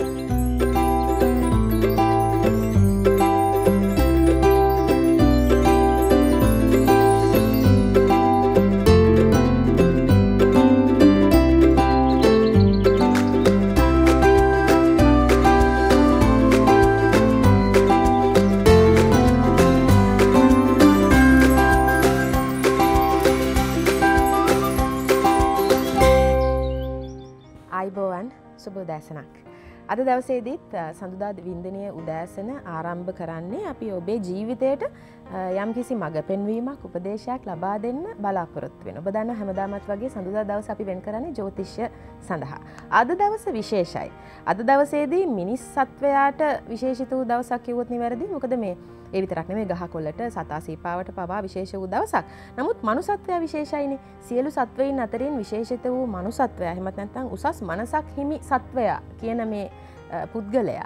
අයිබෝවන් සුබ උදෑසනක්. අද දවසේදීත් සඳුදා වින්දනය උදෑසන ආරම්භ කරන්නේ අපි ඔබේ ජීවිතයට යම්කිසි මඟ පෙන්වීමක් උපදේශයක් ලබා දෙන්න බලාපොරොත්තු වෙන. ඔබ දන්න හැමදාමත් වගේ සඳුදා දවස අපි වෙන් කරන්නේ ජ්‍යොතිෂ්‍ය සඳහා. අද දවස විශේෂයි. අද දවසේදී මිනිස් සත්වයාට විශේෂිත වූ දවසක් කිව්වොත් නිවැරදි. මොකද මේ ඒ විතරක් නෙමෙයි ගහකොළට සතා සීපාවට පවා විශේෂ වූ දවසක්. නමුත් මනුසත්වයා විශේෂයිනේ. සියලු සත්වයින් අතරින් විශේෂිත වූ මනුසත්වයා එහෙමත් නැත්නම් උසස් මනසක් හිමි සත්වයා කියන මේ පුද්ගලයා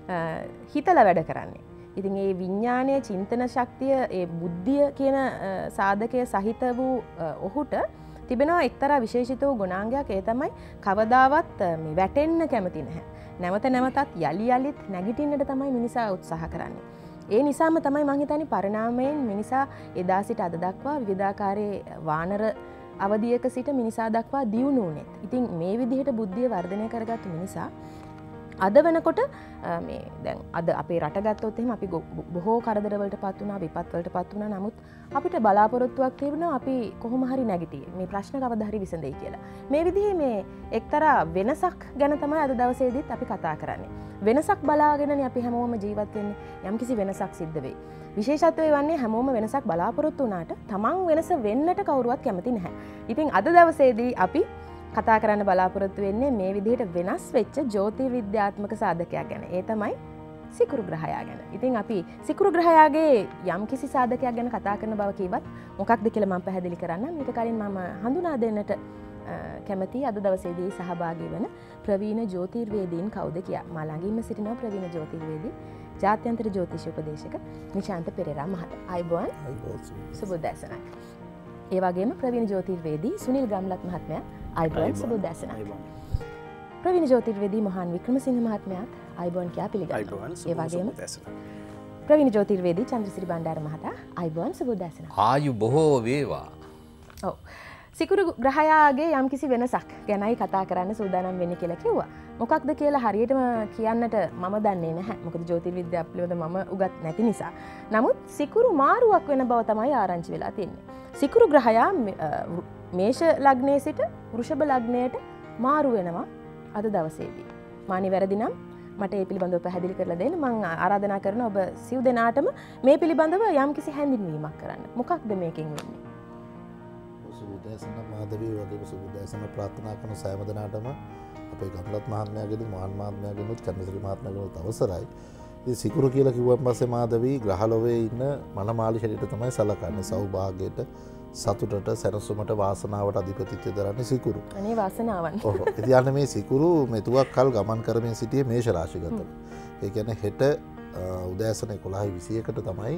හිතලා වැඩ කරන්නේ. ඉතින් ඒ විඥානයේ චින්තන ශක්තිය ඒ බුද්ධිය කියන සාධකය සහිත වූ ඔහුට තිබෙනවා එක්තරා විශේෂිත වූ ගුණාංගයක්. ඒ තමයි කවදාවත් මේ වැටෙන්න කැමති නැහැ. නැවත නැවතත් යලි යලිත් නැගිටින්නට තමයි මිනිසා උත්සාහ කරන්නේ. ඒ නිසාම තමයි මං හිතන්නේ පරිණාමයෙන් මිනිසා එදා සිට අද දක්වා විවිධාකාරයේ වානර අවධියක සිට මිනිසා දක්වා දියුණු වුණේ. ඉතින් මේ විදිහට බුද්ධිය වර්ධනය කරගත්තු මිනිසා අද වෙනකොට මේ දැන් අද අපේ රට ගත්තොත් එහෙම අපි බොහෝ කරදරවලට පත් වුණා, විපත්වලට පත් වුණා. නමුත් අපිට බලාපොරොත්තුවක් තිබුණා අපි කොහොම හරි නැගිටියේ. මේ ප්‍රශ්න කවදා හරි විසඳෙයි කියලා. මේ විදිහේ මේ එක්තරා වෙනසක් ගැන තමයි අද දවසේදීත් අපි කතා කරන්නේ. වෙනසක් බලාගෙනනේ අපි හැමෝම ජීවත් වෙන්නේ. යම්කිසි වෙනසක් සිද්ධ වෙයි. විශේෂත්වය වන්නේ හැමෝම වෙනසක් බලාපොරොත්තු වුණාට තමන් වෙනස වෙන්නට කවුරුවත් කැමති නැහැ. ඉතින් අද දවසේදී අපි කතා කරන්න බලාපොරොත්තු වෙන්නේ මේ විදිහට වෙනස් වෙච්ච ජ්‍යොතිර්විද්‍යාත්මක සාධකයක් ගැන. ඒ තමයි සිකුරු ග්‍රහයා ගැන. ඉතින් අපි සිකුරු ග්‍රහයාගේ යම්කිසි සාධකයක් ගැන කතා කරන බව කිව්වත් මොකක්ද කියලා මම පැහැදිලි කරන්නම්. ඊට කලින් මම හඳුනා දෙන්නට කැමති අද දවසේදී සහභාගී වන ප්‍රවීණ ජ්‍යොතිර්වේදීන් කවුද කියලා. මා ළඟින්ම සිටිනවා ප්‍රවීණ ජ්‍යොතිර්වේදී ජාත්‍යන්තර ජ්‍යොතිෂ උපදේශක නිශාන්ත පෙරේරා මහතා. අයිබෝන්. සුබ උදෑසනක්. ඒ වගේම ප්‍රවීණ ජ්‍යොතිර්වේදී සුනිල් ගම්ලත් මහත්මයා. අයිබෝන් සුබ උදෑසනක්. ප්‍රවීණ ජ්‍යොතිර්වේදී මොහාන් වික්‍රමසිංහ මහත්මයාත් අයිබෝන් කියා පිළිගන්නවා. ඒ වගේම ප්‍රවීණ ජ්‍යොතිර්වේදී චන්ද්‍රසිරි බණ්ඩාර මහතා අයිබෝන් සුබ උදෑසනක්. ආයු බොහෝ වේවා. ඔව්. සිකුරු ග්‍රහයාගේ යම්කිසි වෙනසක් ගැනයි කතා කරන්න සූදානම් වෙන්නේ කියලා කිව්වා. මොකක්ද කියලා හරියටම කියන්නට මම දන්නේ නැහැ. මොකද ජ්‍යොතිර්විද්‍යාව පිළිබඳ මම උගත් නැති නිසා. නමුත් සිකුරු මාරුවක් වෙන බව තමයි ආරංචි වෙලා තියෙන්නේ. සිකුරු ග්‍රහයා මේෂ ලග්නයේ සිට වෘෂභ ලග්නයට මාරු වෙනවා අද දවසේදී. මා නිවැරදි නම් මට ඒ පිළිබඳව පැහැදිලි කරලා දෙන්න. මම ආරාධනා කරනවා ඔබ සිව් දෙනාටම මේ පිළිබඳව යම්කිසි හැඳින්වීමක් කරන්න. මොකක්ද මේකෙන් වෙන්නේ? සුබෝදෑසන මාධවී වගේම සුබෝදෑසන ප්‍රාර්ථනා කරන සෑම දෙනාටම අපේ ගම්ලත් මහත්මයාගෙනුත් මහාන් මහත්මයාගෙනුත් චන්ද්‍රසිරි මහත්මයාගෙනුත් අවසරයි. ඉතින් සිකුරු කියලා කිව්වන් පස්සේ මාධවී ග්‍රහලෝකයේ ඉන්න මනමාලි හැටියට තමයි සලකන්නේ. සෞභාග්‍යයට, සතුටට, සැනසුමට, වාසනාවට අධිපතිත්වය දරන්නේ සිකුරු. අනේ වාසනාවන්. ඔව්. ඉතින් මේ සිකුරු මෙතුවක් කල් ගමන් කරමින් සිටියේ මේෂ රාශිගතව. ඒ කියන්නේ හෙට උදෑසන 11:21ට තමයි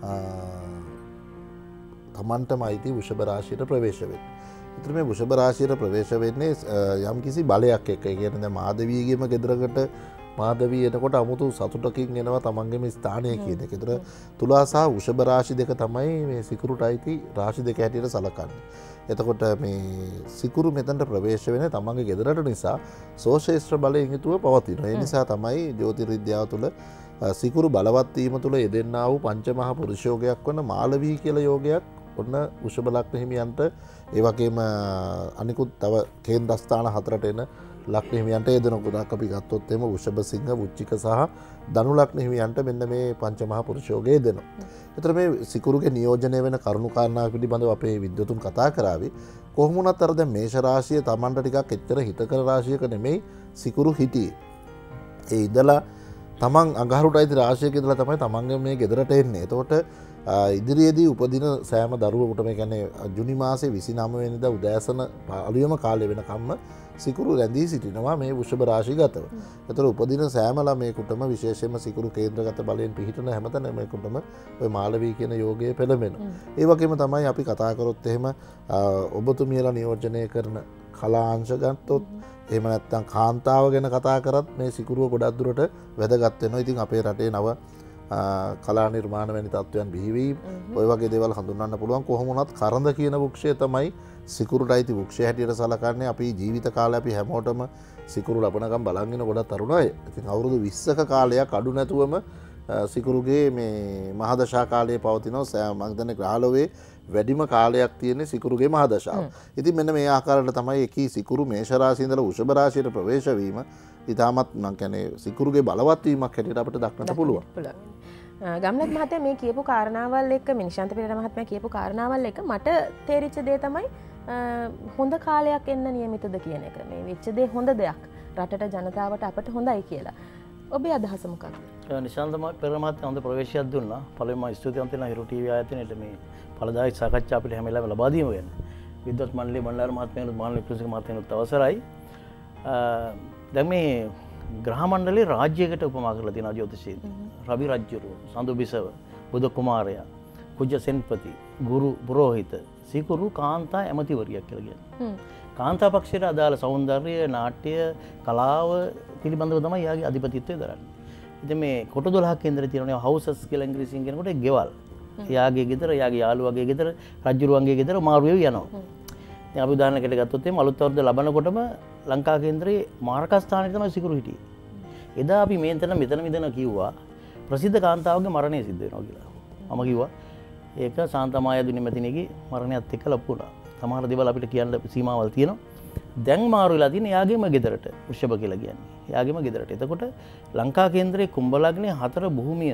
තමන්ටම අයිති වෘෂභ රාශියට ප්‍රවේශ වෙන්නේ. ඒතර මේ වෘෂභ රාශියට ප්‍රවේශ වෙන්නේ යම්කිසි බලයක් එක්ක. ඒ කියන්නේ දැන් මාධවීගේම ගෙදරකට මාධවී එනකොට අමුතු සතුටකින් එනවා තමන්ගේම ස්ථානය කියන එක. ඒතර තුලා සහ වෘෂභ රාශි දෙක තමයි මේ සිකුරුට අයිති රාශි දෙක හැටියට සලකන්නේ. එතකොට මේ සිකුරු මෙතනට ප්‍රවේශ වෙන්නේ තමන්ගේ ගෙදරට නිසා සෝෂේෂ්ත්‍ර බලයෙන් යුතුව පවතිනවා. ඒ නිසා තමයි ජ්‍යොතිර්විද්‍යාව තුළ සිකුරු බලවත් වීම තුළ යෙදෙන්නා වූ පංචමහා පුරුෂ යෝගයක් වන මාලවී කියලා යෝගයක් ඔන්න වෘෂභ ලග්න හිමියන්ට ඒ වගේම අනිකුත් තව කේන්ද්‍රස්ථාන හතරට එන ලග්න හිමියන්ට යෙදෙන ගොඩක් අපි ගත්තොත් එimhe වෘෂභ සිංහ වෘච්චික සහ ධනු ලග්න හිමියන්ට මෙන්න මේ පංචමහා පුරුෂ යෝගය දෙනවා. ඒතර මේ සිකුරුගේ නියෝජනය වෙන කරුණු කාරණා පිළිබඳව අපේ විද්වතුන් කතා කරાવી. කොහොම වුණත් අර දැන් මේෂ රාශිය Tamanට ටිකක් එච්චර හිතකර රාශියක නෙමෙයි සිකුරු හිටියේ. ඒ ඉඳලා තමන් අඟහරුට අයිති රාශියක ඉඳලා තමයි තමන්ගේ මේ ගෙදරට එන්නේ. එතකොට ඉදිරියේදී උපදින සෑම දරුවෙකුට මේ කියන්නේ ජුනි මාසේ 29 වෙනිදා උදෑසන අලුයම කාලය වෙනකම්ම සිකුරු රැඳී සිටිනවා මේ වෘෂභ රාශිගතව. ඒතර උපදින සෑම ළමයෙකුටම විශේෂයෙන්ම සිකුරු කේන්ද්‍රගත බලයෙන් පිහිටන හැමතැනමකටම ඔය මාලවී කියන යෝගය පෙළඹෙනවා. ඒ වගේම තමයි අපි කතා කරොත් එහෙම ඔබතුමියලා නියෝජනය කරන කලාංශ ගත්තොත් එහෙම නැත්නම් කාන්තාව ගැන කතා කරත් මේ සිකුරුව ගොඩක් දුරට වැදගත් වෙනවා. ඉතින් අපේ රටේ නව කලා නිර්මාණ වැනි තත්ත්වයන් බිහිවීම ඔය වගේ දේවල් හඳුන්වන්න පුළුවන්. කොහොම වුණත් කරඳ කියන වෘක්ෂය තමයි සිකුරුට අයිති වෘක්ෂය හැටියට සලකන්නේ. අපි ජීවිත කාලේ අපි හැමෝටම සිකුරු ලබනකම් බලන් ඉන්න ගොඩක් තරුණ අය. ඉතින් අවුරුදු 20ක කාලයක් අඩු නැතුවම සිකුරුගේ මේ මහදශා කාලයේ පවතිනවා. මම හිතන්නේ ග්‍රහලෝකයේ වැඩිම කාලයක් තියෙන්නේ සිකුරුගේ මහදශාව. ඉතින් මෙන්න මේ ආකාරයට තමයි එකී සිකුරු මේෂ රාශිය ඉඳලා වෘෂභ රාශියට ප්‍රවේශ වීම ඉතාමත් මම කියන්නේ සිකුරුගේ බලවත් වීමක් හැටියට අපිට දක්නට පුළුවන්. ගම්ලත් මහත්තයා මේ කියපු කාරණාවල් එක්ක මිනිශාන්ත පෙරේරා මහත්මයා කියපු කාරණාවල් එක්ක මට තේරිච්ච දේ තමයි හොඳ කාලයක් එන්න නියමිතද කියන එක. මේ වෙච්ච දේ හොඳ දෙයක්. රටට ජනතාවට අපට හොඳයි කියලා. ඔබේ අදහස මොකක්ද? නිශාන්ත පෙරේරා මහත්මයා හොඳ ප්‍රවේශයක් දුන්නා. පළවෙනිම ස්තුතිවන්ත වෙනවා හිරු ටීවී ආයතනයට මේ ඵලදායක සාකච්ඡා අපිට හැම වෙලාවෙම ලබා දීම ගැන. විද්වත් මණ්ඩලයේ බණ්ඩාර මහත්මයාට මානව වික්‍රමසිංහ මහත්මයාට අවසරයි. දැන් මේ ග්‍රහ මණ්ඩලයේ රාජ්‍යයකට උපමා කරලා තියෙනවා ජ්‍යොතිෂයේදී. රවි රජුරු, සඳු බිසව, බුදු කුමාරයා, කුජ සෙන්පති, ගුරු පුරෝහිත, සිකුරු කාන්තා ඇමතිවරියක් කියලා කියනවා. කාන්තා පක්ෂයට අදාළ සෞන්දර්ය, නාට්‍ය, කලාව පිළිබඳව තමයි යාගේ අධිපතිත්වය දරන්නේ. ඉතින් මේ කොට 12ක් කේන්දරේ තියෙනවා හවුසස් කියලා ඉංග්‍රීසියෙන් කියනකොට ගෙවල්. යාගේ ගෙදර, යාගේ යාළුවාගේ ගෙදර, රජුරුවන්ගේ ගෙදර මාරු වෙවි යනවා. දැන් අපි උදාහරණයකට ගත්තොත් එimhe අලුත් අවුරුද්ද ලබනකොටම ලංකා කේන්දරයේ මාරකස්ථානයේ තමයි සිකුරු හිටියේ. එදා අපි මෙතන මෙතන කිව්වා ප්‍රසිද්ධ කාන්තාවගේ මරණය සිද්ධ වෙනවා කියලා. මම කිව්වා ඒක සාන්තමාය දුනිමැතිණියගේ මරණයත් එක්ක ලොකු වුණා. සමහර දේවල් අපිට කියන්න සීමාවල් තියෙනවා. දැන් මාරු වෙලා තියෙන යාගේම ගෙදරට වෘෂභ කියලා කියන්නේ. යාගේම ගෙදරට. එතකොට ලංකා කේන්දරයේ කුම්භ ලග්නේ 4 භූමිය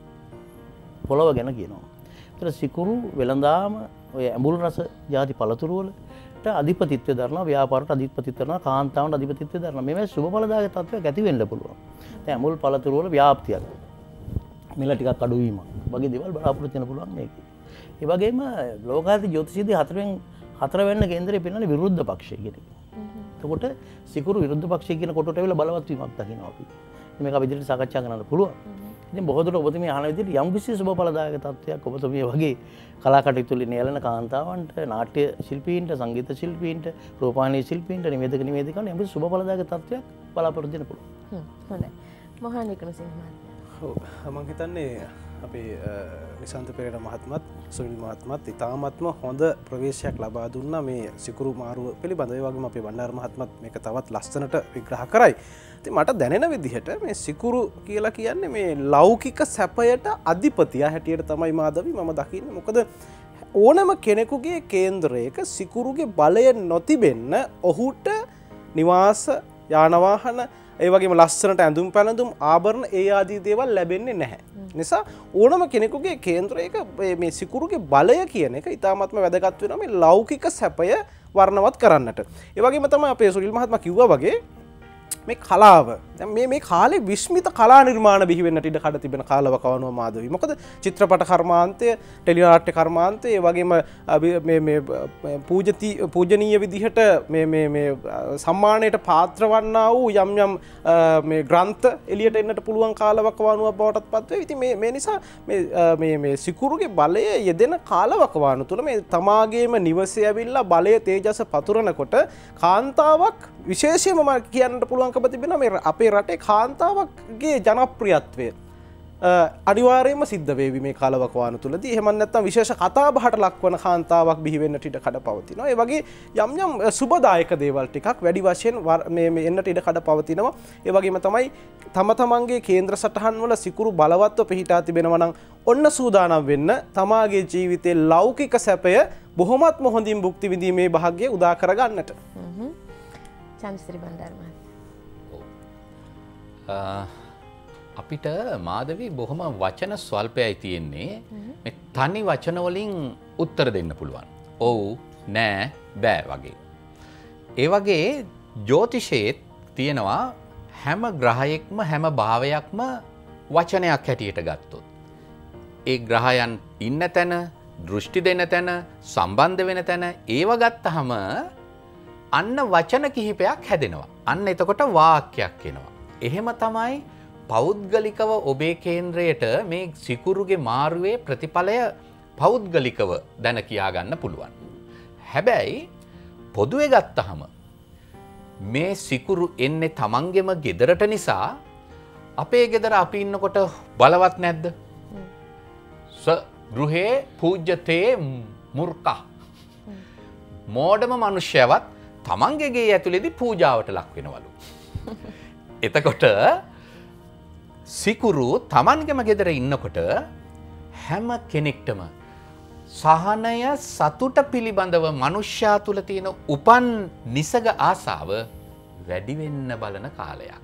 පොළව ගැන කියනවා. ඒතර සිකුරු වෙළඳාම ඔය ඇඹුල් රස ಜಾති පළතුරු වලට අධිපතිත්වය දරනවා, ව්‍යාපාරයට අධිපතිත්වය දරනවා, කාන්තාවන්ට අධිපතිත්වය දරනවා. මේ සුබඵලදායක තත්ත්වයක් ඇති වෙන්න පුළුවන්. දැන් ඇඹුල් පළතුරු වල ව්‍යාප්තියක්, මිල ටිකක් අඩු වීමක් වගේ දේවල් බලාපොරොත්තු වෙන්න පුළුවන් මේකේ. ඒ වගේම ලෝකායත ජ්‍යොතිෂයේදී හතරවෙනි කේන්දරේ පෙන්වන්නේ විරුද්ධ පක්ෂය කියන එක. එතකොට සිකුරු විරුද්ධ පක්ෂය කියන කොටට ඇවිල්ලා බලවත් වීමක් දකිනවා අපි. මේක අපි ඉදිරියට සාකච්ඡා කරන්න පුළුවන්. ඉතින් බොහෝ දුරට ඔබතුමිය අහන විදිහට යම් කිසි සුබඵලදායක තත්ත්වයක් ඔබතුමිය වගේ කලා කටයුතු වලින් නියැලෙන කාන්තාවන්ට, නාට්‍ය ශිල්පීන්ට, සංගීත ශිල්පීන්ට, රූපවාහිනී ශිල්පීන්ට, නිවේදක නිවේදිකාවන්ට යම් කිසි සුබඵලදායක තත්ත්වයක් බලාපොරොත්තු වෙන්න පුළුවන්. හොඳයි. මොහාන් වික්‍රමසිංහ මහත්මයා. ඔව් මම හිතන්නේ අපේ නිශාන්ත පෙරේරා මහත්මත් සුනිල් මහත්මත් ඉතාමත්ම හොඳ ප්‍රවේශයක් ලබා දුන්නා මේ සිකුරු මාරුව පිළිබඳව. ඒ වගේම අපේ බණ්ඩාර මහත්මත් මේක තවත් ලස්සනට විග්‍රහ කරයි. ඉතින් මට දැනෙන විදිහට මේ සිකුරු කියලා කියන්නේ මේ ලෞකික සැපයට අධිපතිය හැටියට තමයි මාධවි මම දකින්නේ. මොකද ඕනම කෙනෙකුගේ කේන්දරයක සිකුරුගේ බලය නොතිබෙන්න ඔහුට නිවාස, යාන වාහන, ඒ වගේම ලස්සනට ඇඳුම් පැළඳුම්, ආභරණ ඒ ආදී දේවල් ලැබෙන්නේ නැහැ. නිසා ඕනම කෙනෙකුගේ කේන්ද්‍රයක මේ සිකුරුගේ බලය කියන එක ඉතාමත්ම වැදගත් වෙනවා මේ ලෞකික සැපය වර්ණවත් කරන්නට. ඒ වගේම තමයි අපේ සුනිල් මහත්මයා කිව්වා වගේ මේ කලාව දැන් මේ කාලේ විස්මිත කලා නිර්මාණ බිහි වෙන්නට ඉඩ කඩ තිබෙන කාලවකවනුව මාධවි. මොකද චිත්‍රපට කර්මාන්තය, ටෙලිනාට්‍ය කර්මාන්තය, ඒ වගේම මේ පූජනීය විදිහට මේ සම්මානයට පාත්‍ර වන්නා වූ යම් මේ ග්‍රන්ථ එළියට එන්නට පුළුවන් කාලවකවනුවක් බවටත් පත් වේ. ඉතින් මේ නිසා මේ සිකුරුගේ බලය යෙදෙන කාලවකවානු තුල මේ තමාගේම නිවසේ ඇවිල්ලා බලය තේජස පතුරනකොට කාන්තාවක් විශේෂයෙන්ම කියන්නට පුළුවන්කම තිබෙනවා මේ අපේ රටේ කාන්තාවක්ගේ ජනප්‍රියත්වය අනිවාර්යයෙන්ම සිද්ධ වේවි මේ කාලවකවානු තුලදී. එහෙම නැත්නම් විශේෂ කතාබහට ලක්වන කාන්තාවක් බිහි වෙන්නට ඉඩ කඩ පවතිනවා. ඒ වගේ යම් සුබදායක දේවල් ටිකක් වැඩි වශයෙන් මේ එන්නට ඉඩ කඩ පවතිනවා. ඒ වගේම තමයි තම තමන්ගේ කේන්ද්‍ර සටහන් වල සිකුරු බලවත්ව පිහිටා තිබෙනවා නම් ඔන්න සූදානම් වෙන්න තමාගේ ජීවිතේ ලෞකික සැපය බොහොමත්ම හොඳින් භුක්ති විඳීමේ භාග්‍යය උදා කරගන්නට. චන්ද්‍රශ්‍රී බණ්ඩාර මහත්මයා. අපිට මාධවි බොහොම වචන ස්වල්පයයි තියෙන්නේ. මේ තනි වචන වලින් උත්තර දෙන්න පුළුවන්. ඔව්, නෑ, බෑ වගේ. ඒ වගේ ජ්‍යොතිෂයේත් තියෙනවා හැම ග්‍රහයක්ම හැම භාවයක්ම වචනයක් හැටියට ගත්තොත්. ඒ ග්‍රහයන් ඉන්න තැන, දෘෂ්ටි දෙන තැන, සම්බන්ධ වෙන තැන ඒව ගත්තහම අන්න වචන කිහිපයක් හැදෙනවා. අන්න එතකොට වාක්‍යයක් එනවා. එහෙම තමයි පෞද්ගලිකව ඔබේ කේන්ද්‍රයට මේ සිකුරුගේ මාරුවේ ප්‍රතිඵලය පෞද්ගලිකව දැන කියා ගන්න පුළුවන්. හැබැයි පොදුවේ ගත්තහම මේ සිකුරු එන්නේ තමන්ගෙම ගෙදරට නිසා අපේ ගෙදර අපි ඉන්නකොට බලවත් නැද්ද? ගෘහේ පූජ්‍යතේ මුර්කා. මෝඩම මිනිස්සයවත් තමන්ගේ ගේ ඇතුලේදී පූජාවට ලක් වෙනවලු. එතකොට සිකුරු තමන්ගේම ගෙදර ඉන්නකොට හැම කෙනෙක්ටම සහනය සතුට පිළිබඳව මනුෂ්‍යයා තුළ තියෙන උපන් නිසග ආසාව වැඩි වෙන්න බලන කාලයක්.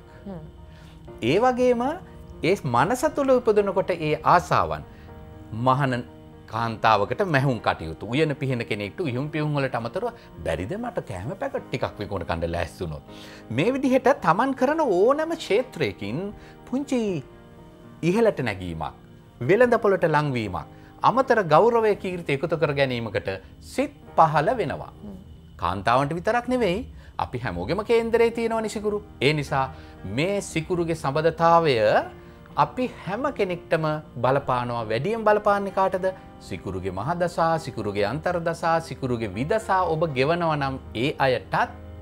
ඒ වගේම ඒ මනස තුළ උපදිනකොට ඒ ආසාවන් මහන කාන්තාවකට මැහුම් කටයුතු උයන පිහින කෙනෙක්ට උයුම් පියුම් වලට අමතරව බැරිද මට කෑම පැකට් ටිකක් විකුණ කන්න ලෑස්ති වුණොත් මේ විදිහට තමන් කරන ඕනෑම ක්ෂේත්‍රයකින් පුංචි ඉහළට නැගීමක් වෙළඳපොළට ලංවීමක් අමතර ගෞරවය කීර්ති එකතු කර ගැනීමකට සිත් පහළ වෙනවා. කාන්තාවන්ට විතරක් නෙවෙයි අපි හැමෝගෙම කේන්දරේ තියෙනවනේ සිකුරු. ඒ නිසා මේ සිකුරුගේ සම්බන්ධතාවය අපි හැම කෙනෙක්ටම බලපානවා. වැඩියෙන් බලපාන්නේ කාටද? සිකුරුගේ මහදසා, සිකුරුගේ අන්තර්දසා, සිකුරුගේ විදසා ඔබ ගෙවනවා නම් ඒ අයටත්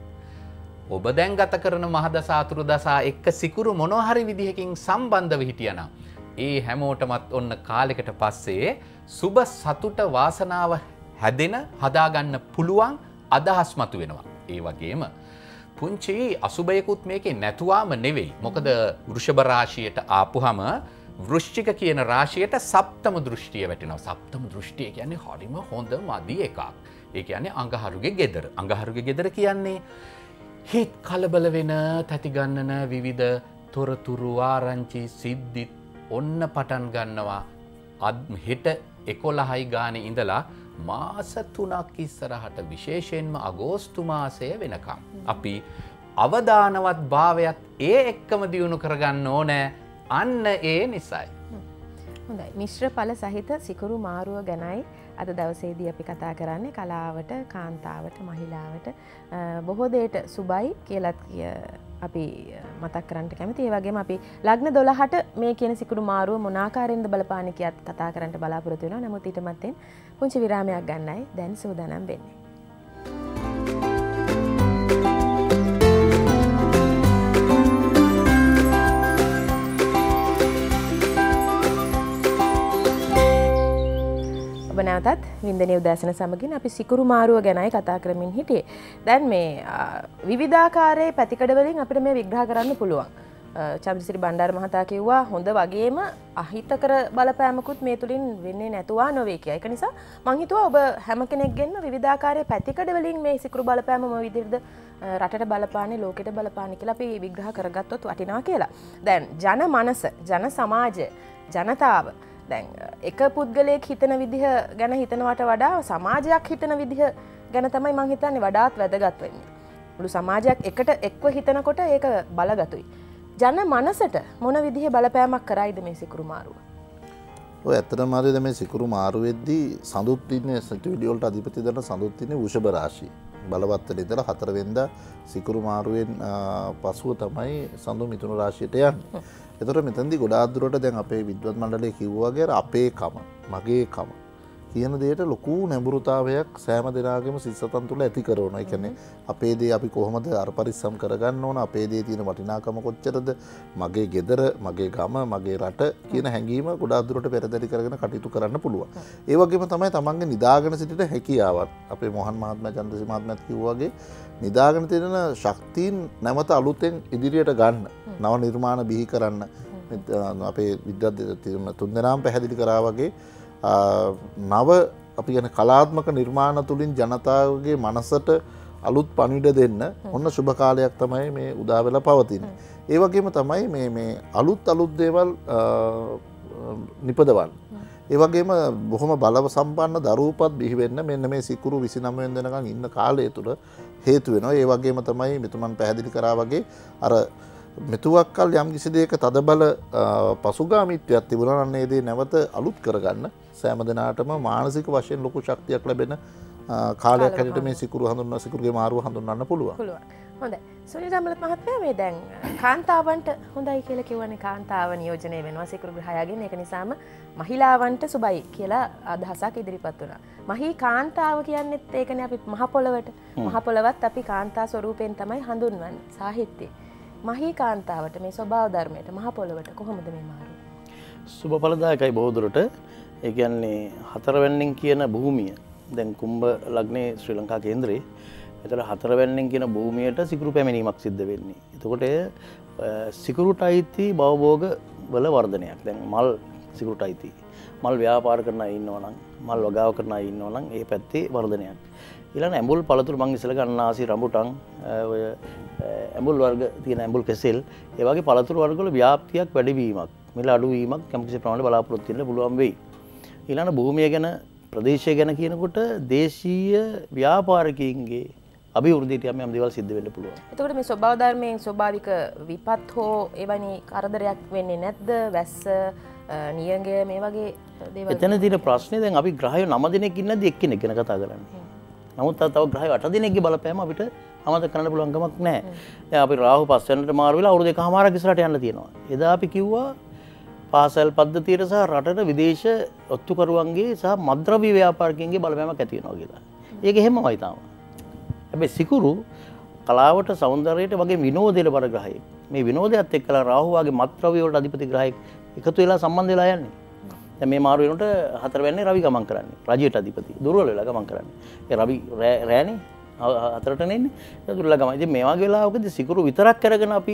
ඔබ දැන් ගත කරන මහදසා අතුරුදසා එක්ක සිකුරු මොනවා හරි විදිහකින් සම්බන්ධව හිටියනම් ඒ හැමෝටමත් ඔන්න කාලෙකට පස්සේ සුබ සතුට වාසනාව හැදෙන හදාගන්න පුළුවන් අදහස් මතු වෙනවා. ඒ වගේම පුංචි අසුබයකුත් මේකේ නැතුවාම නෙවෙයි. මොකද වෘෂභ රාශියට ආපුහම වෘශ්චික කියන රාශියට සප්තම දෘෂ්ටිය වැටෙනවා. සප්තම දෘෂ්ටිය කියන්නේ හරිම හොඳ මදි එකක්. ඒ කියන්නේ අඟහරුගේ ගෙදර. අඟහරුගේ ගෙදර කියන්නේ හිත කලබල වෙන, තැති ගන්නන විවිධ තොරතුරු ආරංචි සිද්ධිත් ඔන්න පටන් ගන්නවා. හෙට 11යි ගානේ ඉඳලා මාස 3ක් ඉස්සරහට විශේෂයෙන්ම අගෝස්තු මාසය වෙනකම් අපි අවදානවත් භාවයත් ඒ එක්කම දියුණු කරගන්න ඕනේ. අන්න ඒ නිසයි. හොඳයි. මිශ්‍ර ඵල සහිත සිකුරු මාරුව ගැනයි අද දවසේදී අපි කතා කරන්නේ. කලාවට, කාන්තාවට, මහිලාවට බොහෝ දෙයට සුබයි කියලාත් අපි මතක් කරන්න කැමති. ඒ වගේම අපි ලග්න 12ට මේ කියන සිකුරු මාරුව මොන ආකාරයෙන්ද බලපාන්නේ කියත් කතා කරන්න බලාපොරොත්තු වෙනවා. නමුත් ඊට මත්තෙන් පුංචි විරාමයක් ගන්නයි දැන් සූදානම් වෙන්නේ. ඔබ නැවතත් වින්දනීය උදෑසන සමගින් අපි සිකුරු මාරුව ගැනයි කතා කරමින් හිටියේ. දැන් මේ විවිධාකාරයේ පැතිකඩ වලින් අපිට මේ විග්‍රහ කරන්න පුළුවන්. චන්ද්‍රසිරි බණ්ඩාර මහතා කිව්වා හොඳ වගේම අහිතකර බලපෑමකුත් මේ තුලින් වෙන්නේ නැතුවා නොවේ කියලා. ඒක නිසා මං හිතුවා ඔබ හැම කෙනෙක්ගෙන්ම විවිධාකාරයේ පැතිකඩ වලින් මේ සිකුරු බලපෑම මොන විදිහටද රටට බලපාන්නේ, ලෝකෙට බලපාන්නේ කියලා අපි විග්‍රහ කරගත්තොත් වටිනවා කියලා. දැන් ජන මනස, ජන සමාජය, ජනතාව දැන් එක පුද්ගලයෙක් හිතන විදිහ ගැන හිතනවට වඩා සමාජයක් හිතන විදිහ ගැන තමයි මං හිතන්නේ වඩාත් වැදගත් වෙන්නේ. මුළු සමාජයක් එකට එක්ව හිතනකොට ඒක බලගතුයි. ජන මනසට මොන විදිහේ බලපෑමක් කරයිද මේ සිකුරු මාරුව? ඔය ඇත්තටම හරියද මේ සිකුරු මාරුවේදී සඳුත් ඉන්නේ සිතුවිලි වලට අධිපති දරන සඳුත් ඉන්නේ වෘෂභ රාශිය. බලවත් වෙන ඉඳලා 4 වෙනිදා සිකුරු මාරුවෙන් පසුව තමයි සඳු මිථුන රාශියට යන්නේ. එතකොට මෙතනදී ගොඩාක් දුරට දැන් අපේ විද්වත් මණ්ඩලයේ කිව්වා වගේ අපේකම, මගේකම කියන දෙයට ලොකු නැඹුරුතාවයක් සෑම දිනාගෙම සිත්සතන් තුළ ඇති කරනවා. ඒ කියන්නේ අපේ දේ අපි කොහොමද අර පරිස්සම් කරගන්න ඕන, අපේ දේ තියෙන වටිනාකම කොච්චරද, මගේ ගෙදර, මගේ ගම, මගේ රට කියන හැඟීම ගොඩාක් දුරට පෙරදරි කරගෙන කටයුතු කරන්න පුළුවන්. ඒ වගේම තමයි තමන්ගේ නිදාගෙන සිටින හැකියාවත් අපේ මොහන් මහත්මයා, චන්ද්‍රසිරි මහත්මයාත් කිව්වා වගේ නිදාගෙන තියෙන ශක්තියින් නැවත අලුතෙන් ඉදිරියට ගන්න, නව නිර්මාණ බිහි කරන්න අපේ විද්වත් තුන්දෙනාම පැහැදිලි කරා වගේ නව අපි කියන කලාත්මක නිර්මාණ තුළින් ජනතාවගේ මනසට අලුත් පණිවිඩ දෙන්න ඔන්න සුබ කාලයක් තමයි මේ උදා වෙලා පවතින්නේ. ඒ වගේම තමයි මේ අලුත් දේවල් නිපදවන්න. ඒ වගේම බොහොම බලව සම්පන්න දරුවපත් බිහි වෙන්න මෙන්න මේ සිකුරු 29 වෙනිදාකම් ඉන්න කාලය තුල හේතු වෙනවා. ඒ වගේම තමයි මෙතුමන් පැහැදිලි කරා වගේ අර මෙතුවක්කල් යම් කිසි දෙයක තදබල පසුගාමීත්වයක් තිබුණා නම් ඒ දේ නැවත අලුත් කරගන්න සෑම දිනාටම මානසික වශයෙන් ලොකු ශක්තියක් ලැබෙන කාලයක් හැටියට මේ සිකුරුගේ මාරුව හඳුන්වන්න පුළුවන්. හොඳයි. සුනිල් ගම්ලත් මහත්මයා මේ දැන් කාන්තාවන්ට හොඳයි කියලා කියවනේ කාන්තාව නියෝජනය වෙනවා සිකුරු ග්‍රහයාගෙන් ඒක නිසාම මහිලාවන්ට සුබයි කියලා අදහසක් ඉදිරිපත් වුණා. මහී කාන්තාව කියන්නේත් ඒකනේ අපි මහ පොළවත් අපි කාන්තා ස්වරූපයෙන් තමයි හඳුන්වන්නේ සාහිත්‍යයේ. මහී කාන්තාවට මේ ස්වභාව ධර්මයට මහ පොළවට කොහොමද මේ මාරු? සුබ ඵලදායකයි බොහෝ දුරට. ඒ කියන්නේ හතරවැන්නෙන් කියන භූමිය දැන් කුම්භ ලග්නේ ශ්‍රී ලංකා කේන්දරේ එතන හතරවැන්නෙන් කියන භූමියට සිකුරු පැමිණීමක් සිද්ධ වෙන්නේ. එතකොට සිකුරුට අයිති භවභෝග වල වර්ධනයක්. දැන් මල් සිකුරුට අයිති. මල් ව්‍යාපාර කරන අය ඉන්නවා නම්, මල් වගාව කරන අය ඉන්නවා නම් ඒ පැත්තේ වර්ධනයක්. ඊළඟ ඇඹුල් පළතුරු මං ඉස්සෙල්ලා ගන්නාසි රඹුටන් ඔය ඇඹුල් වර්ග තියෙන ඇඹුල් කෙසෙල් ඒ වගේ පළතුරු වර්ග වල ව්‍යාප්තියක් වැඩිවීමක්, මිල අඩුවීමක් යම්කිසි ප්‍රමාණයක බලාපොරොත්තු වෙන්න පුළුවන් වෙයි. ඊළඟ භූමිය ගැන ප්‍රදේශය ගැන කියනකොට දේශීය ව්‍යාපාරිකයින්ගේ අභිවෘද්ධියට යම් දේවල් සිද්ධ වෙන්න පුළුවන්. එතකොට මේ ස්වභාව ධර්මයෙන් ස්වභාවික විපත් හෝ එවැනි කරදරයක් වෙන්නේ නැද්ද? වැස්ස, නියඟය මේ වගේ දේවල්. එතන තියෙන ප්‍රශ්නේ දැන් අපි ග්‍රහය 9 දිනක් ඉන්නදී එක්කෙනෙක් ගැන කතා කරන්නේ. නමුත් තව ග්‍රහය 8 දිනකගේ බලපෑම අපිට අමතක කරන්න පුළුවන් කමක් නැහැ. දැන් අපි රාහු 5 වෙනිට මාරු වෙලා අවුරුදු 1කමාරක් ඉස්සරහට යන්න තියෙනවා. එදා අපි කිව්වා පාසල් පද්ධතියට සහ රටට විදේශ ඔත්තුකරුවන්ගේ සහ මද්ද්‍රව්‍ය ව්‍යාපාරිකයන්ගේ බලපෑමක් ඇති වෙනවා කියලා. ඒක එහෙමමයි තාම. හැබැයි සිකුරු කලාවට සෞන්දර්යයට වගේ විනෝදයට බර ග්‍රහයෙක්. මේ විනෝදයත් එක්කලා රාහු වගේ මත්ද්‍රව්‍ය වලට අධිපති ග්‍රහයෙක් එකතු වෙලා සම්බන්ධ වෙලා යන්නේ. දැන් මේ මාරු වෙනකොට හතරවැන්නේ රවි ගමන් කරන්නේ. රජයට අධිපති දුර්වල වෙලා ගමන් කරන්නේ. ඒ රවි රෑනේ හතරට එන්නේ. ඒක දුර්වල ගමන්. ඉතින් මේ වගේ වෙලාවකදී සිකුරු විතරක් කරගෙන අපි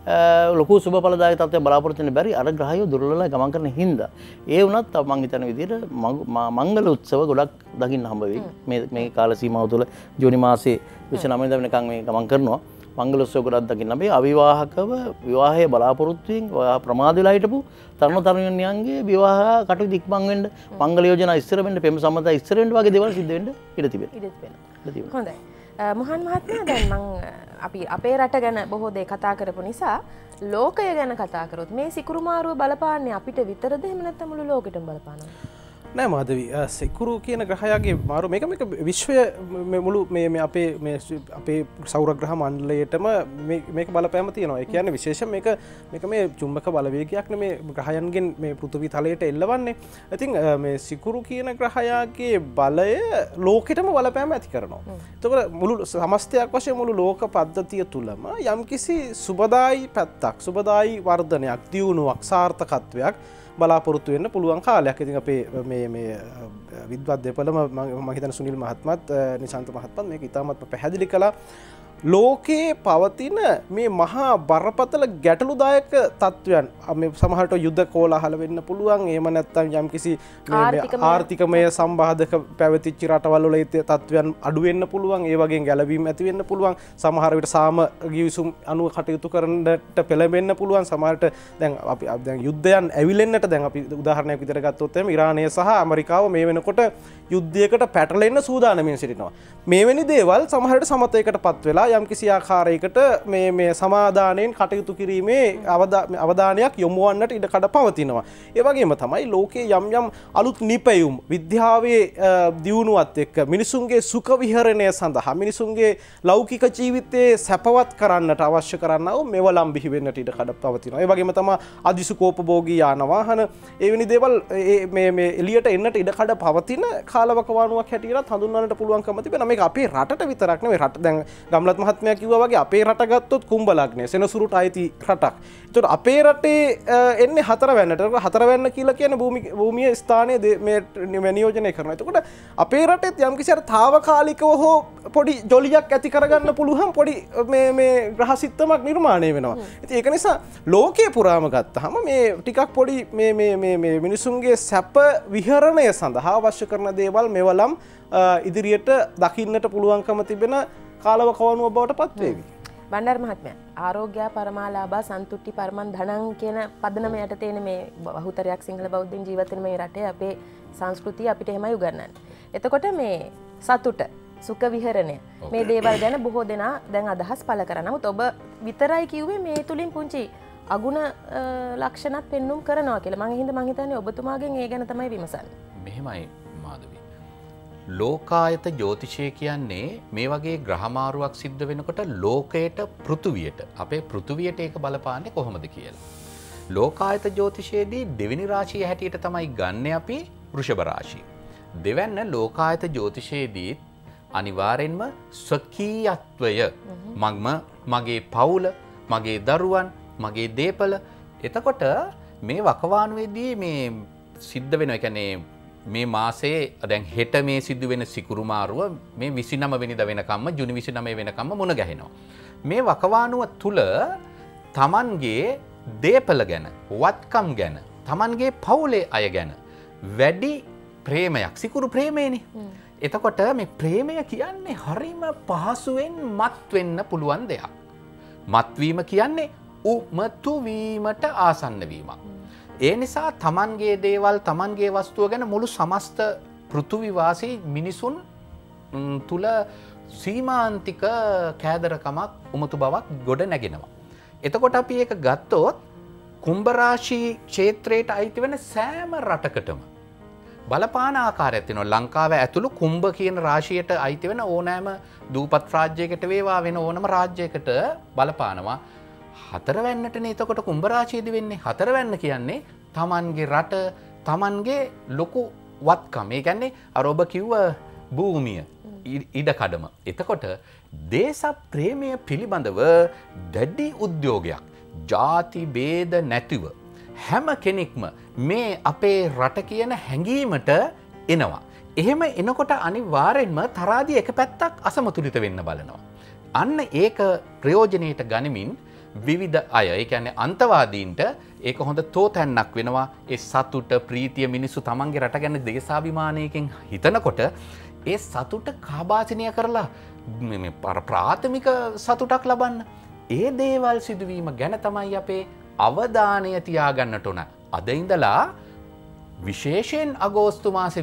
ලොකු සුබ ඵලදායක තත්ත්වයක් බලාපොරොත්තු වෙන්න බැරි අර ග්‍රහයෝ දුර්වලලා ගමන් කරන හින්දා ඒ වුණත් මම හිතන විදිහට මංගල උත්සව ගොඩක් දකින්න හම්බ වෙයි මේ කාල සීමාව තුළ ජූනි මාසේ 29 වෙනිකන් මේ ගමන් කරනවා මංගල උත්සව ගොඩක් දකින්න අපි අවිවාහකව විවාහයේ බලාපොරොත්තුෙන් ප්‍රමාද වෙලා හිටපු තරුණ තරුණියන්ගේ විවාහ කටයුතු ඉක්මන් වෙන්න මංගල යෝජනා ඉස්සර වෙන්න පෙම් සම්මත ඉස්සර වෙන්න වගේ දේවල් සිද්ධ වෙන්න ඉඩ තිබෙනවා. හොඳයි. මොහන් මහත්මයා දැන් මං අපි අපේ රට ගැන බොහෝ දේ කතා කරපු නිසා ලෝකය ගැන කතා කරොත් මේ සිකුරු මාරුව බලපාන්නේ අපිට විතරද එහෙම නැත්නම් මුළු ලෝකෙටම බලපානවද? නෑ මාධවි සිකුරු කියන ග්‍රහයාගේ මාරු මේක විශ්වය මුළු මේ අපේ සෞර ග්‍රහ මණ්ඩලයටම මේක බලපෑම තියෙනවා. ඒ කියන්නේ විශේෂයෙන් මේක මේ චුම්බක බලවේගයක් නේ මේ ග්‍රහයන්ගෙන් මේ පෘථිවි තලයට එල්ලවන්නේ. ඉතින් මේ සිකුරු කියන ග්‍රහයාගේ බලය ලෝකෙටම බලපෑම ඇති කරනවා. එතකොට මුළු සමස්තයක් වශයෙන් මුළු ලෝක පද්ධතිය තුලම යම්කිසි සුබදායි පැත්තක්, සුබදායි වර්ධනයක්, දියුණුවක්, සාර්ථකත්වයක් බලාපොරොත්තු වෙන්න පුළුවන් කාලයක්. ඉතින් අපේ මේ විද්වත් දෙපළම මම හිතන සුනිල් මහත්මත් නිශාන්ත මහත්මත් මේක ඉතාමත් පැහැදිලි කළා. ලෝකයේ පවතින මේ මහා බරපතල ගැටලුදායක තත්ත්වයන් මේ සමහරට යුද්ධ කෝලාහල වෙන්න පුළුවන්. එහෙම නැත්නම් යම්කිසි ආර්ථිකමය සම්බාධක පැවතිච්ච රටවල් වල තත්ත්වයන් අඩු වෙන්න පුළුවන්. ඒ වගේ ගැළවීම් ඇති වෙන්න පුළුවන්. සමහර විට සාම ගිවිසුම් අනුව කටයුතු කරන්නට පෙළඹෙන්න පුළුවන්. සමහරට දැන් අපි දැන් යුද්ධයන් ඇවිලෙන්නට දැන් අපි උදාහරණයක් විදිහට ගත්තොත් එහෙම ඉරානය සහ ඇමරිකාව මේ වෙනකොට යුද්ධයකට පැටලෙන්න සූදානමින් සිටිනවා. මේ වැනි දේවල් සමහරට සමතයකටපත් වෙලා යම් කිසි ආකාරයකට මේ සමාදානයෙන් කටයුතු කිරීමේ අවධානයක් යොමුවන්නට ඉඩ කඩ පවතිනවා. ඒ වගේම තමයි ලෝකයේ යම් අලුත් නිපැයුම් විද්‍යාවේ දියුණුවත් එක්ක මිනිසුන්ගේ සුඛ විහරණය සඳහා මිනිසුන්ගේ ලෞකික ජීවිතයේ සැපවත් කරන්නට අවශ්‍ය කරනා වූ මෙවලම් බිහි වෙන්නට ඉඩ කඩ පවතිනවා. ඒ වගේම තමයි අදිසුකෝපභෝගී යාන වාහන එවැනි දේවල් මේ එළියට එන්නට ඉඩ කඩ පවතින කාලවකවානුවක් හැටියට හඳුන්වන්නට පුළුවන්කම තිබෙනවා. මේක අපේ රටට විතරක් නෙවෙයි. රට දැන් ගම්ලත් මහත්මයා කිව්වා වගේ අපේ රට ගත්තොත් කුම්භ ලග්නය සෙනසුරුට අයිති රටක්. ඒතකොට අපේ රටේ එන්නේ හතරවැන්නට. හතරවැන්න කියලා කියන්නේ භූමිය ස්ථානයේ මේ නියෝජනය කරනවා. එතකොට අපේ රටෙත් යම්කිසි අර తాවකාලිකව හෝ පොඩි ජොලියක් ඇති කරගන්න පුළුවන් පොඩි මේ ග්‍රහ සිත්තමක් නිර්මාණය වෙනවා. ඉතින් ඒක නිසා ලෝකයේ පුරාම ගත්තාම මේ ටිකක් පොඩි මේ මිනිසුන්ගේ සැප විහරණය සඳහා අවශ්‍ය කරන දේවල් මෙවලම් ඉදිරියට දකින්නට පුළුවන්කම තිබෙන කාලවකවානුව බවට පත්වේවි. බණ්ඩාර මහත්මයා ආරෝග්‍ය පරමාලාභා සන්තුට්ටි පරමන් ධනං කියන පදනම යට තියෙන මේ බහුතරයක් සිංහල බෞද්ධින් ජීවත් වෙන මේ රටේ අපේ සංස්කෘතිය අපිට එහෙමයි උගන්වන්නේ. එතකොට මේ සතුට සුඛ විහරණය මේ දේවල් ගැන බොහෝ දෙනා දැන් අදහස් පළ කරනවා. නමුත් ඔබ විතරයි කිව්වේ මේ තුලින් පුංචි අගුණ ලක්ෂණත් පෙන්눔 කරනවා කියලා. මම හිතන්නේ ඔබතුමාගෙන් ඒ ගැන තමයි විමසන්නේ. මෙහෙමයි මාධවි. ලෝකායත ජ්‍යොතිෂය කියන්නේ මේ වගේ ග්‍රහමාරුවක් සිද්ධ වෙනකොට ලෝකයට පෘථුවියට අපේ පෘථුවියට ඒක බලපාන්නේ කොහොමද කියලා. ලෝකායත ජ්‍යොතිෂයේදී දෙවෙනි රාශිය හැටියට තමයි ගන්න අපි වෘෂභ රාශිය. දෙවැන්න ලෝකායත ජ්‍යොතිෂයේදී අනිවාර්යෙන්ම ස්වකීයත්වය මගේ පවුල, මගේ දරුවන්, මගේ දේපල. එතකොට මේ වකවානුවේදී මේ සිද්ධ වෙන, ඒ කියන්නේ මේ මාසේ දැන් හෙට මේ සිද්ධ වෙන සිකුරු මාරුව මේ 29 වෙනිදා වෙනකම්ම ජුනි 29 වෙනකම්ම මුණ ගැහෙනවා. මේ වකවානුව තුල Tamanගේ දේපල ගැන, වත්කම් ගැන, Tamanගේ පවුලේ අය ගැන වැඩි ප්‍රේමයක්, සිකුරු ප්‍රේමේනේ. එතකොට මේ ප්‍රේමය කියන්නේ හරිම පහසුවෙන් මත් වෙන්න පුළුවන් දෙයක්. මත්වීම කියන්නේ උමතු වීමට ආසන්න වීමක්. ඒ නිසා Tamanගේ දේවල්, Tamanගේ වස්තුව ගැන මුළු සමස්ත පෘථුවිවාසී මිනිසුන් තුල සීමාන්තික කෑදරකමක්, උමතු බවක් ගොඩ නැගෙනවා. එතකොට අපි ඒක ගත්තොත් කුම්භ රාශි ක්ෂේත්‍රයට අයිති වෙන සෑම රටකටම බලපාන ආකාරයක් තියෙනවා. ලංකාව ඇතුළු කුම්භ කියන රාශියට අයිති වෙන ඕනෑම දූපත් රාජ්‍යයකට වේවා වෙන ඕනම රාජ්‍යයකට බලපානවා. හතරවැන්නටනේ එතකොට කුම්භ රාශියේදී වෙන්නේ. හතරවැන්න කියන්නේ Tamanගේ රට, Tamanගේ ලොකු වත්කම. ඒ කියන්නේ අර ඔබ කිව්ව භූමිය, ඉඩකඩම. එතකොට දේශ ප්‍රේමය පිළිබඳව දැඩි උද්‍යෝගයක්, ಜಾති ભેද නැතිව හැම කෙනෙක්ම මේ අපේ රට කියන හැඟීමට එනවා. එහෙම එනකොට අනිවාර්යෙන්ම තරාදී එක පැත්තක් අසමතුලිත වෙන්න බලනවා. අන්න ඒක ප්‍රයෝජනෙට ගනිමින් විවිධ අය, ඒ කියන්නේ අන්තවාදීන්ට ඒක හොඳ තෝතැන්නක් වෙනවා. ඒ සතුට, ප්‍රීතිය මිනිස්සු තමන්ගේ රට ගැන දේශාභිමානයකින් හිතනකොට ඒ සතුට කාබාසිනිය කරලා මේ ප්‍රාථමික සතුටක් ලබන්න. ඒ දේවල් සිදුවීම ගැන තමයි අපේ අවධානය තියාගන්නට ඕන. අද ඉඳලා විශේෂයෙන් අගෝස්තු මාසේ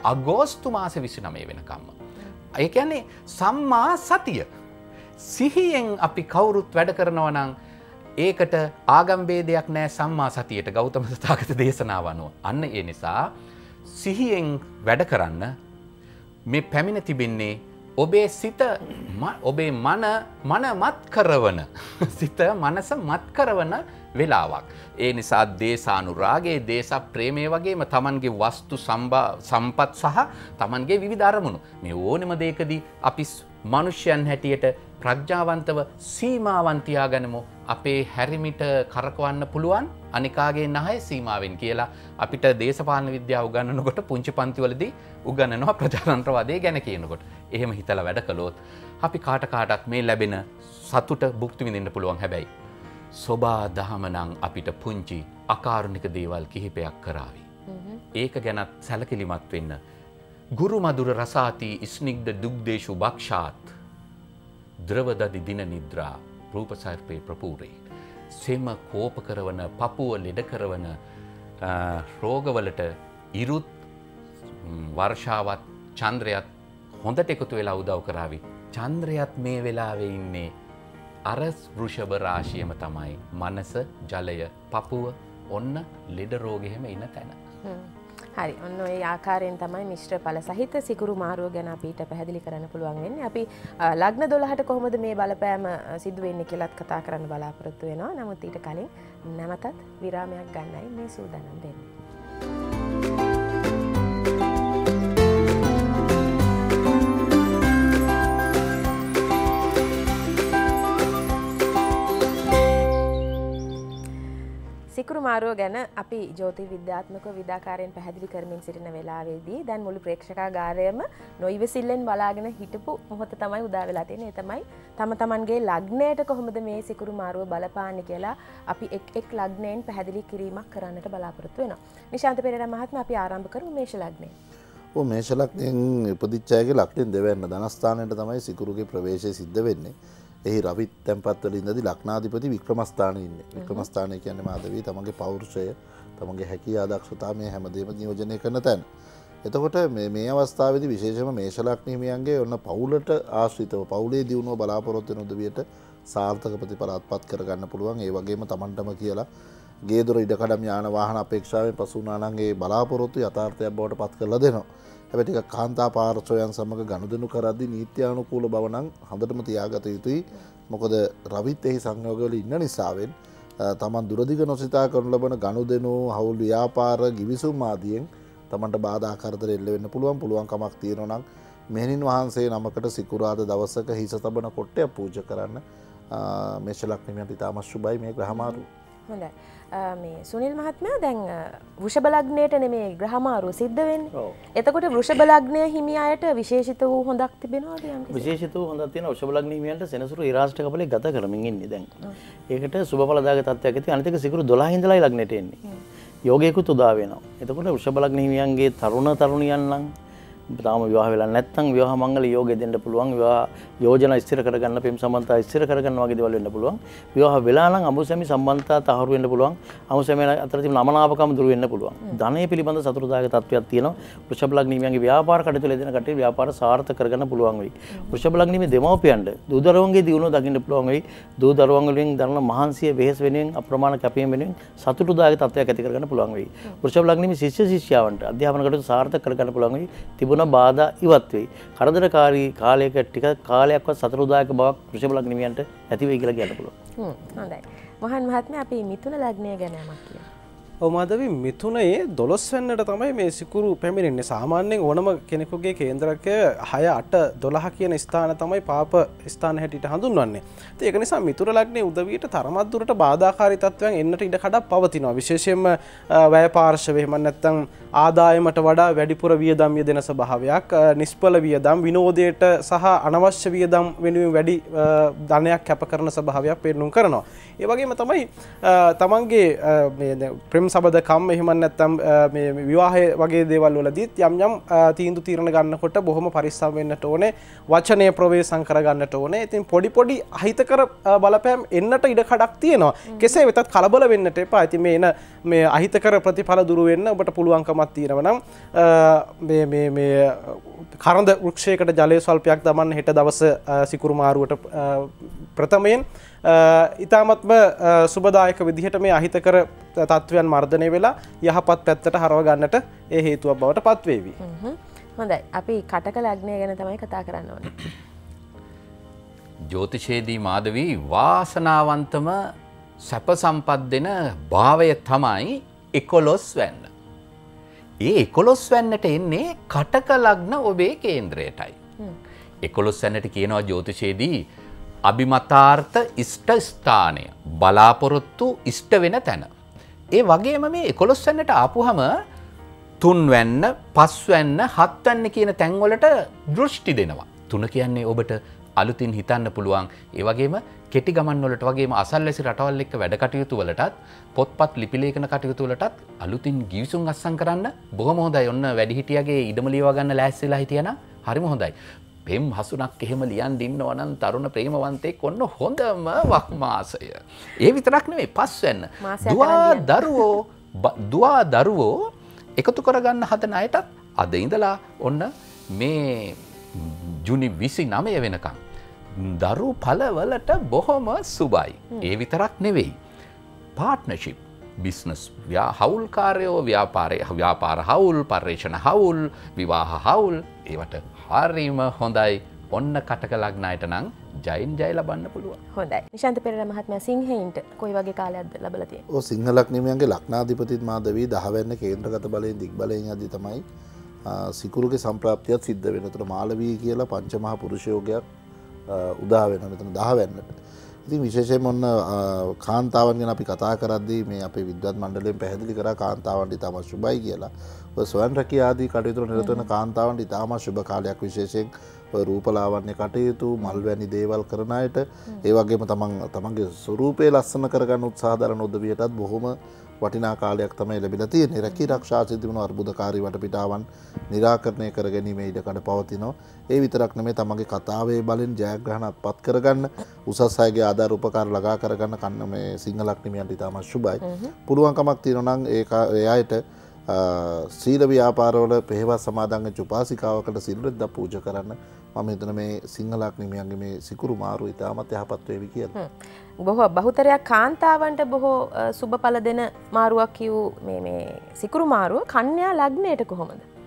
29 වෙනකම්ම. ඒ කියන්නේ සම්මා සතිය. සිහියෙන් අපි කවුරුත් වැඩ කරනවා නම් ඒකට ආගම් ભેදයක් නැහැ සම්මා සතියට ගෞතම තථාගත දේශනාව අනුව. අන්න ඒ නිසා සිහියෙන් වැඩ කරන්න මේ පැමිණ තිබෙන්නේ ඔබේ සිත, ඔබේ මන මත් කරවන සිත මනස මත් කරවන වෙලාවක්. ඒ නිසා දේශානුරාගයේ, දේශ ප්‍රේමයේ වගේම Tamanගේ වස්තු සම්පත් සහ Tamanගේ විවිධ අරමුණු මේ ඕනෙම දෙයකදී අපි මනුෂ්‍යයන් හැටියට ප්‍රඥාවන්තව සීමාවන් තියාගනිමු. අපේ හැරිමිට කරකවන්න පුළුවන් අනිකාගේ නහය සීමාවෙන් කියලා අපිට දේශපාලන විද්‍යාව උගන්වනකොට පුංචි පන්තිවලදී උගන්වනවා ප්‍රජාතන්ත්‍රවාදය ගැන කියනකොට. එහෙම හිතලා වැඩ කළොත් අපි කාටත් මේ ලැබෙන සතුට භුක්ති විඳින්න පුළුවන්. හැබැයි සෝබා දහම නම් අපිට පුංචි අකාරුණික දේවල් කිහිපයක් කරાવી. ඒක ගැනත් සැලකිලිමත් වෙන්න. ගුරු මధుර රසාති ස්නිග්ධ දුග්දේශු භක්ෂාත් ද්‍රවදදි දින නිද්‍රා රූපසර්පේ ප්‍රපූරේ. සෙම කෝප කරවන, පපුව ලෙඩ කරවන රෝගවලට ඉරුත්, වර්ෂාවත්, චන්ද්‍රයත් හොඳට එකතු වෙලා උදව් කරાવી. චන්ද්‍රයත් මේ වෙලාවේ ඉන්නේ අර වෘෂභ රාශියම තමයි. මනස, ජලය, පපුව ඔන්න ලෙඩ රෝගෙම ඉන තැන. හරි, ඔන්න ඔය ආකාරයෙන් තමයි මිශ්‍ර ඵල සහිත සිකුරු මාරුව ගැන අපිට පැහැදිලි කරන්න පුළුවන් වෙන්නේ. අපි ලග්න 12ට කොහොමද මේ බලපෑම සිදු වෙන්නේ කියලාත් කතා කරන්න බලාපොරොත්තු වෙනවා. නමුත් ඊට කලින් නැවතත් විරාමයක් ගන්නයි මේ සූදානම් වෙන්නේ. සිකුරු මාරුව ගැන අපි ජ්‍යොතිර් විද්‍යාත්මකව විදාකාරයෙන් පැහැදිලි කරමින් සිටින වෙලාවේදී දැන් මුළු ප්‍රේක්ෂකාගාරයම නොයිවසිල්ලෙන් බලාගෙන හිටපු මොහොත තමයි උදා වෙලා තියෙන්නේ. ඒ තමයි තමන්ගේ ලග්නයට කොහොමද මේ සිකුරු මාරුව බලපාන්නේ කියලා අපි එක් ලග්නයෙන් පැහැදිලි කිරීමක් කරන්නට බලාපොරොත්තු වෙනවා. නිශාන්ත පෙරේරා මහත්මයා අපි ආරම්භ කරමු මේෂ ලග්නයෙන්. ඔව්, මේෂ ලග්නයෙන් ඉපදිච්ච අයගේ ලග්නෙන් දෙවැන්න ධනස්ථානයට තමයි සිකුරුගේ ප්‍රවේශය සිද්ධ වෙන්නේ. එහි රවි තැන්පත්වල ඉඳදී ලග්නාධිපති වික්‍රමස්ථානයේ ඉන්නේ. වික්‍රමස්ථානය කියන්නේ මාධවී තමන්ගේ පෞරුෂය, තමන්ගේ හැකියාව, දක්ෂතාව මේ හැමදේම නියෝජනය කරන තැන. එතකොට මේ අවස්ථාවේදී විශේෂම මේෂ ලග්න හිමියන්ගේ ඔන්න පවුලට ආශ්‍රිතව පවුලේ දියුණුව බලාපොරොත්තු වෙන උදවියට සාර්ථක ප්‍රතිඵල අත්පත් කරගන්න පුළුවන්. ඒ වගේම තමන්ටම කියලා ගේ දොර ඉඩකඩම් යාන වාහන අපේක්ෂාවෙන් පසු වුණා නම් ඒ බලාපොරොත්තු යථාර්ථයක් බවට පත් කරලා දෙනවා. හැබැයි ටිකක් කාන්තා පාර්ශ්වයන් සමග ගනුදෙනු කරද්දී නීත්‍යානුකූල බව නම් හොඳටම තියාගත යුතුයි. මොකද රවිත් එහි සංයෝගවල ඉන්න නිසාවෙන් තමන් දුරදිග නොසිතා කරනු ලබන ගනුදෙනු හවුල් ව්‍යාපාර ගිවිසුම් ආදියෙන් තමන්ට බාධා කරදර එල්ල වෙන්න පුළුවන්කමක් තියෙනවා නම් මෙහෙණින් වහන්සේ නමකට සිකුරාද දවසක හිස තබන කොට්ටයක් පූජා කරන්න. මේෂ ලග්නයට ඉතාමත් සුබයි මේ ග්‍රහමාරුව. හොඳයි. මේ සුනිල් මහත්මයා දැන් වෘෂභ ලග්නයට නෙමේ ග්‍රහමාරුව සිද්ධ වෙන්නේ. එතකොට වෘෂභ ලග්නය හිමි අයට විශේෂිත වූ හොඳක් තිබෙනවද යම් කිසි? විශේෂිත වූ හොඳක් තියෙනවා. වෘෂභ ලග්න හිමියන්ට සෙනසුරු ඊරාෂ්ට්‍ර කපලේ ගත කරමින් ඉන්නේ දැන්. ඒකට සුබඵලදායක තත්ත්වයක් ඇති. අනිත් එක සිකුරු 12 ඉඳලායි ලග්නයට එන්නේ. යෝගයකුත් උදා වෙනවා. එතකොට වෘෂභ ලග්න හිමියන්ගේ තරුණ තරුණියන් නම් තාම විවාහ වෙලා නැත්නම් විවාහ මංගල යෝගය දෙන්න පුළුවන්. විවාහ යෝජනා ස්ථිර කරගන්න, පෙම් සම්බන්ධතා ස්ථිර කරගන්න වගේ දේවල් වෙන්න පුළුවන්. විවාහ වෙලා නම් අමුසැමි සම්බන්ධතා තහවුරු වෙන්න පුළුවන්. අමුසැමි අතර තිබෙන අමනාපකම් දුරු වෙන්න පුළුවන්. ධනය පිළිබඳ සතුටුදායක තත්ත්වයක් තියෙනවා. වෘෂභ ලග්න හිමියන්ගේ ව්‍යාපාර කටයුතු වල දෙන කටේ ව්‍යාපාර සාර්ථක කරගන්න පුළුවන් වෙයි. වෘෂභ ලග්න හිමි දෙමව්පියන්ට දූ දරුවන්ගේ දියුණුව දකින්න පුළුවන් වෙයි. දූ දරුවන් වලින් දරන මහන්සිය වෙහෙස වෙනුවෙන් අප්‍රමාණ කැපීම වෙනුවෙන් සතුටුදායක තත්ත්වයක් ඇති කරගන්න පුළුවන් වෙයි. වෘෂභ ලග්න හිමි ශිෂ්‍ය ශිෂ්‍යාවන්ට අධ්‍යාපන කටයුතු සාර්ථක කරගන්න පුළුවන් වෙයි. තිබුණ බාධා ඉවත් වෙයි. කරදරකාරී කාලයක ටික කාලයක්වත් සතුටුදායක බවක් වෘෂභ ලග්න හිමියන්ට ඇති වෙයි කියලා කියන්න පුළුවන්. හොඳයි. මහන් මහත්මයා අපි මිථුන ලග්නය ගැන යමක් කියමු. මාධවී මිථුනයේ 12 වෙනිට තමයි මේ සිකුරු පැමිණෙන්නේ. සාමාන්‍යයෙන් ඕනම කෙනෙකුගේ කේන්ද්‍රකය 6 8 12 කියන ස්ථාන තමයි පාප ස්ථාන හැටියට හඳුන්වන්නේ. ඉතින් ඒක නිසා මිථුන ලග්නයේ උදවියට තරමක් දුරට බාධාකාරී තත්ත්වයන් එන්නට ඉඩ කඩක් පවතිනවා. විශේෂයෙන්ම වැය පාර්ශවයේ එහෙම නැත්නම් ආදායමට වඩා වැඩිපුර වියදම් යෙදෙන ස්වභාවයක්, නිෂ්ඵල වියදම්, විනෝදයට සහ අනවශ්‍ය වියදම් වෙනුවෙන් වැඩි ධනයක් කැප කරන ස්වභාවයක් පෙන්නුම් කරනවා. ඒ වගේම තමයි තමන්ගේ මේ ප්‍රේම සබදකම් එහෙම නැත්නම් මේ විවාහය වගේ දේවල් වලදීත් යම් යම් තීන්දුව తీරන ගන්නකොට බොහොම පරිස්සම් වෙන්නට ඕනේ. වචනය ප්‍රවේශම් කර ගන්නට ඕනේ. ඉතින් පොඩි පොඩි අහිතකර බලපෑම් එන්නට ඉඩ කඩක් තියෙනවා. කෙසේ වෙතත් කලබල වෙන්නට එපා. ඉතින් මේ අහිතකර ප්‍රතිඵල දුරු වෙන්න ඔබට පුළුවන්කමක් තියෙනවා නම් මේ කරඳ වෘක්ෂයකට ජලය ස්වල්පයක් දමන්න හෙට දවස සිකුරු මාරුවට ප්‍රථමයෙන් ඉතාමත්ම සුබදායක විදිහට මේ අහිතකර තත්ත්වයන් මර්ධනය වෙලා යහපත් පැත්තට හරව ගන්නට ඒ හේතුවක් බවට පත්වේවි. හොඳයි. අපි කටක ලග්නය ගැන තමයි කතා කරන්න ඕනේ. ජ්‍යොතිෂයේදී මාධවී වාසනාවන්තම සැප සම්පත් දෙන භාවය තමයි 11 වැන්න. ඒ 11 වැන්නට එන්නේ කටක ලග්න ඔබේ කේන්ද්‍රයටයි. 11 වැන්නට කියනවා ජ්‍යොතිෂයේදී අභිමතාර්ථ ඉෂ්ට ස්ථානය, බලාපොරොත්තු ඉෂ්ට වෙන තැන. ඒ වගේම මේ 11 වැන්නට ආපුහම 3 වැන්න, 5 වැන්න, 7 වැන්න කියන තැන්වලට දෘෂ්ටි දෙනවා. 3 කියන්නේ ඔබට අලුතින් හිතන්න පුළුවන්. ඒ වගේම කෙටි ගමන් වලට වගේම අසල්වැසි රටවල් එක්ක වැඩ කටයුතු වලටත්, පොත්පත් ලිපිලේඛන කටයුතු වලටත් අලුතින් ගිවිසුම් අත්සන් කරන්න බොහොම හොඳයි. ඔන්න වැඩිහිටියගේ ඉඩම ලියවා ගන්න ලෑස්තිලා හිටියනම් හරිම හොඳයි. පෙම් හසුනක් එහෙම ලියන් ඉන්නවා නම් තරුණ ප්‍රේමවන්තයෙක් ඔන්න හොඳම වක්මාසය. ඒ විතරක් නෙමෙයි 5 වෙන්න. දුවා දරුවෝ එකතු කරගන්න හදන අයටත් අද ඉඳලා ඔන්න මේ ජුනි 29 වෙනකම් දරු පළවලට බොහොම සුබයි. ඒ විතරක් නෙවෙයි. පාර්ට්නර්ෂිප්, බිස්නස්, හවුල්කාරයෝ, ව්‍යාපාර හවුල්, පර්යේෂණ හවුල්, විවාහ හවුල්, ඒවට හරිම හොඳයි. ඔන්න කටක ලග්නයට නම් ජයින් ජය ලබන්න පුළුවන්. හොඳයි. නිශාන්ත පෙරේරා මහත්මයා සිංහයින්ට කොයි වගේ කාලයක්ද ලැබලා තියෙන්නේ? ඔව් සිංහ ලග්නීමයන්ගේ ලග්නාධිපතිත් මාධවී 10 වෙනි කේන්ද්‍රගත බලයෙන් දිග්බලයෙන් යද්දී තමයි සිකුරුගේ සම්ප්‍රාප්තියත් සිද්ධ වෙන. උතර මාලවී කියලා පංචමහා පුරුෂ යෝගයක් උදා වෙන මෙතන 10 වෙන්නට. ඉතින් විශේෂයෙන්ම ඔන්න කාන්තාවන් ගැන අපි කතා කරද්දී මේ අපේ විද්වත් මණ්ඩලයෙන් පැහැදිලි කරා කාන්තාවන්ට ඉතාම සුබයි කියලා. ඔය ස්වයං රැකියා ආදී කටයුතු වල නිරත වෙන කාන්තාවන්ට ඉතාම සුබ කාලයක්. විශේෂයෙන් ඔය රූපලාවන්‍ය කටයුතු, මල් වැනි දේවල් කරන අයට, ඒ වගේම තමන්ගේ ස්වරූපය ලස්සන කරගන්න උත්සාහ දරන උදවියටත් බොහොම වටිනා කාලයක් තමයි ලැබිලා තියෙන්නේ. රැකී ආරක්ෂා සිදුවන අර්බුදකාරී වටපිටාවන් निराකරණය කර ගැනීමේ ඉඩකඩ පවතිනවා. ඒ විතරක් නෙමෙයි තමන්ගේ කතාවේ බලෙන් ජයග්‍රහණ අත්පත් කරගන්න, උසස් අයගේ ආධාර උපකාර ළඟා කරගන්න කන්න මේ සිංහ ලග්නියන්ට ඉතාම සුබයි. පුළුවන්කමක් තියෙනවා නම් ඒ අයට සීල ව්‍යාපාරවල පෙහෙවස් සමාදන් වෙච්ච උපාසිකාවකට සිල් රැද්දක් පූජා කරන්න මම හිතන මේ සිංහ ලග්නියන්ගේ මේ සිකුරු මාරු ඉතාමත් යහපත් වේවි කියලා. බොහෝ බහුතරයක් කාන්තාවන්ට බොහෝ සුබඵල දෙන මාරුවක් කියූ මේ සිකුරු මාරුව කන්‍යා ලග්නයට කොහොමද?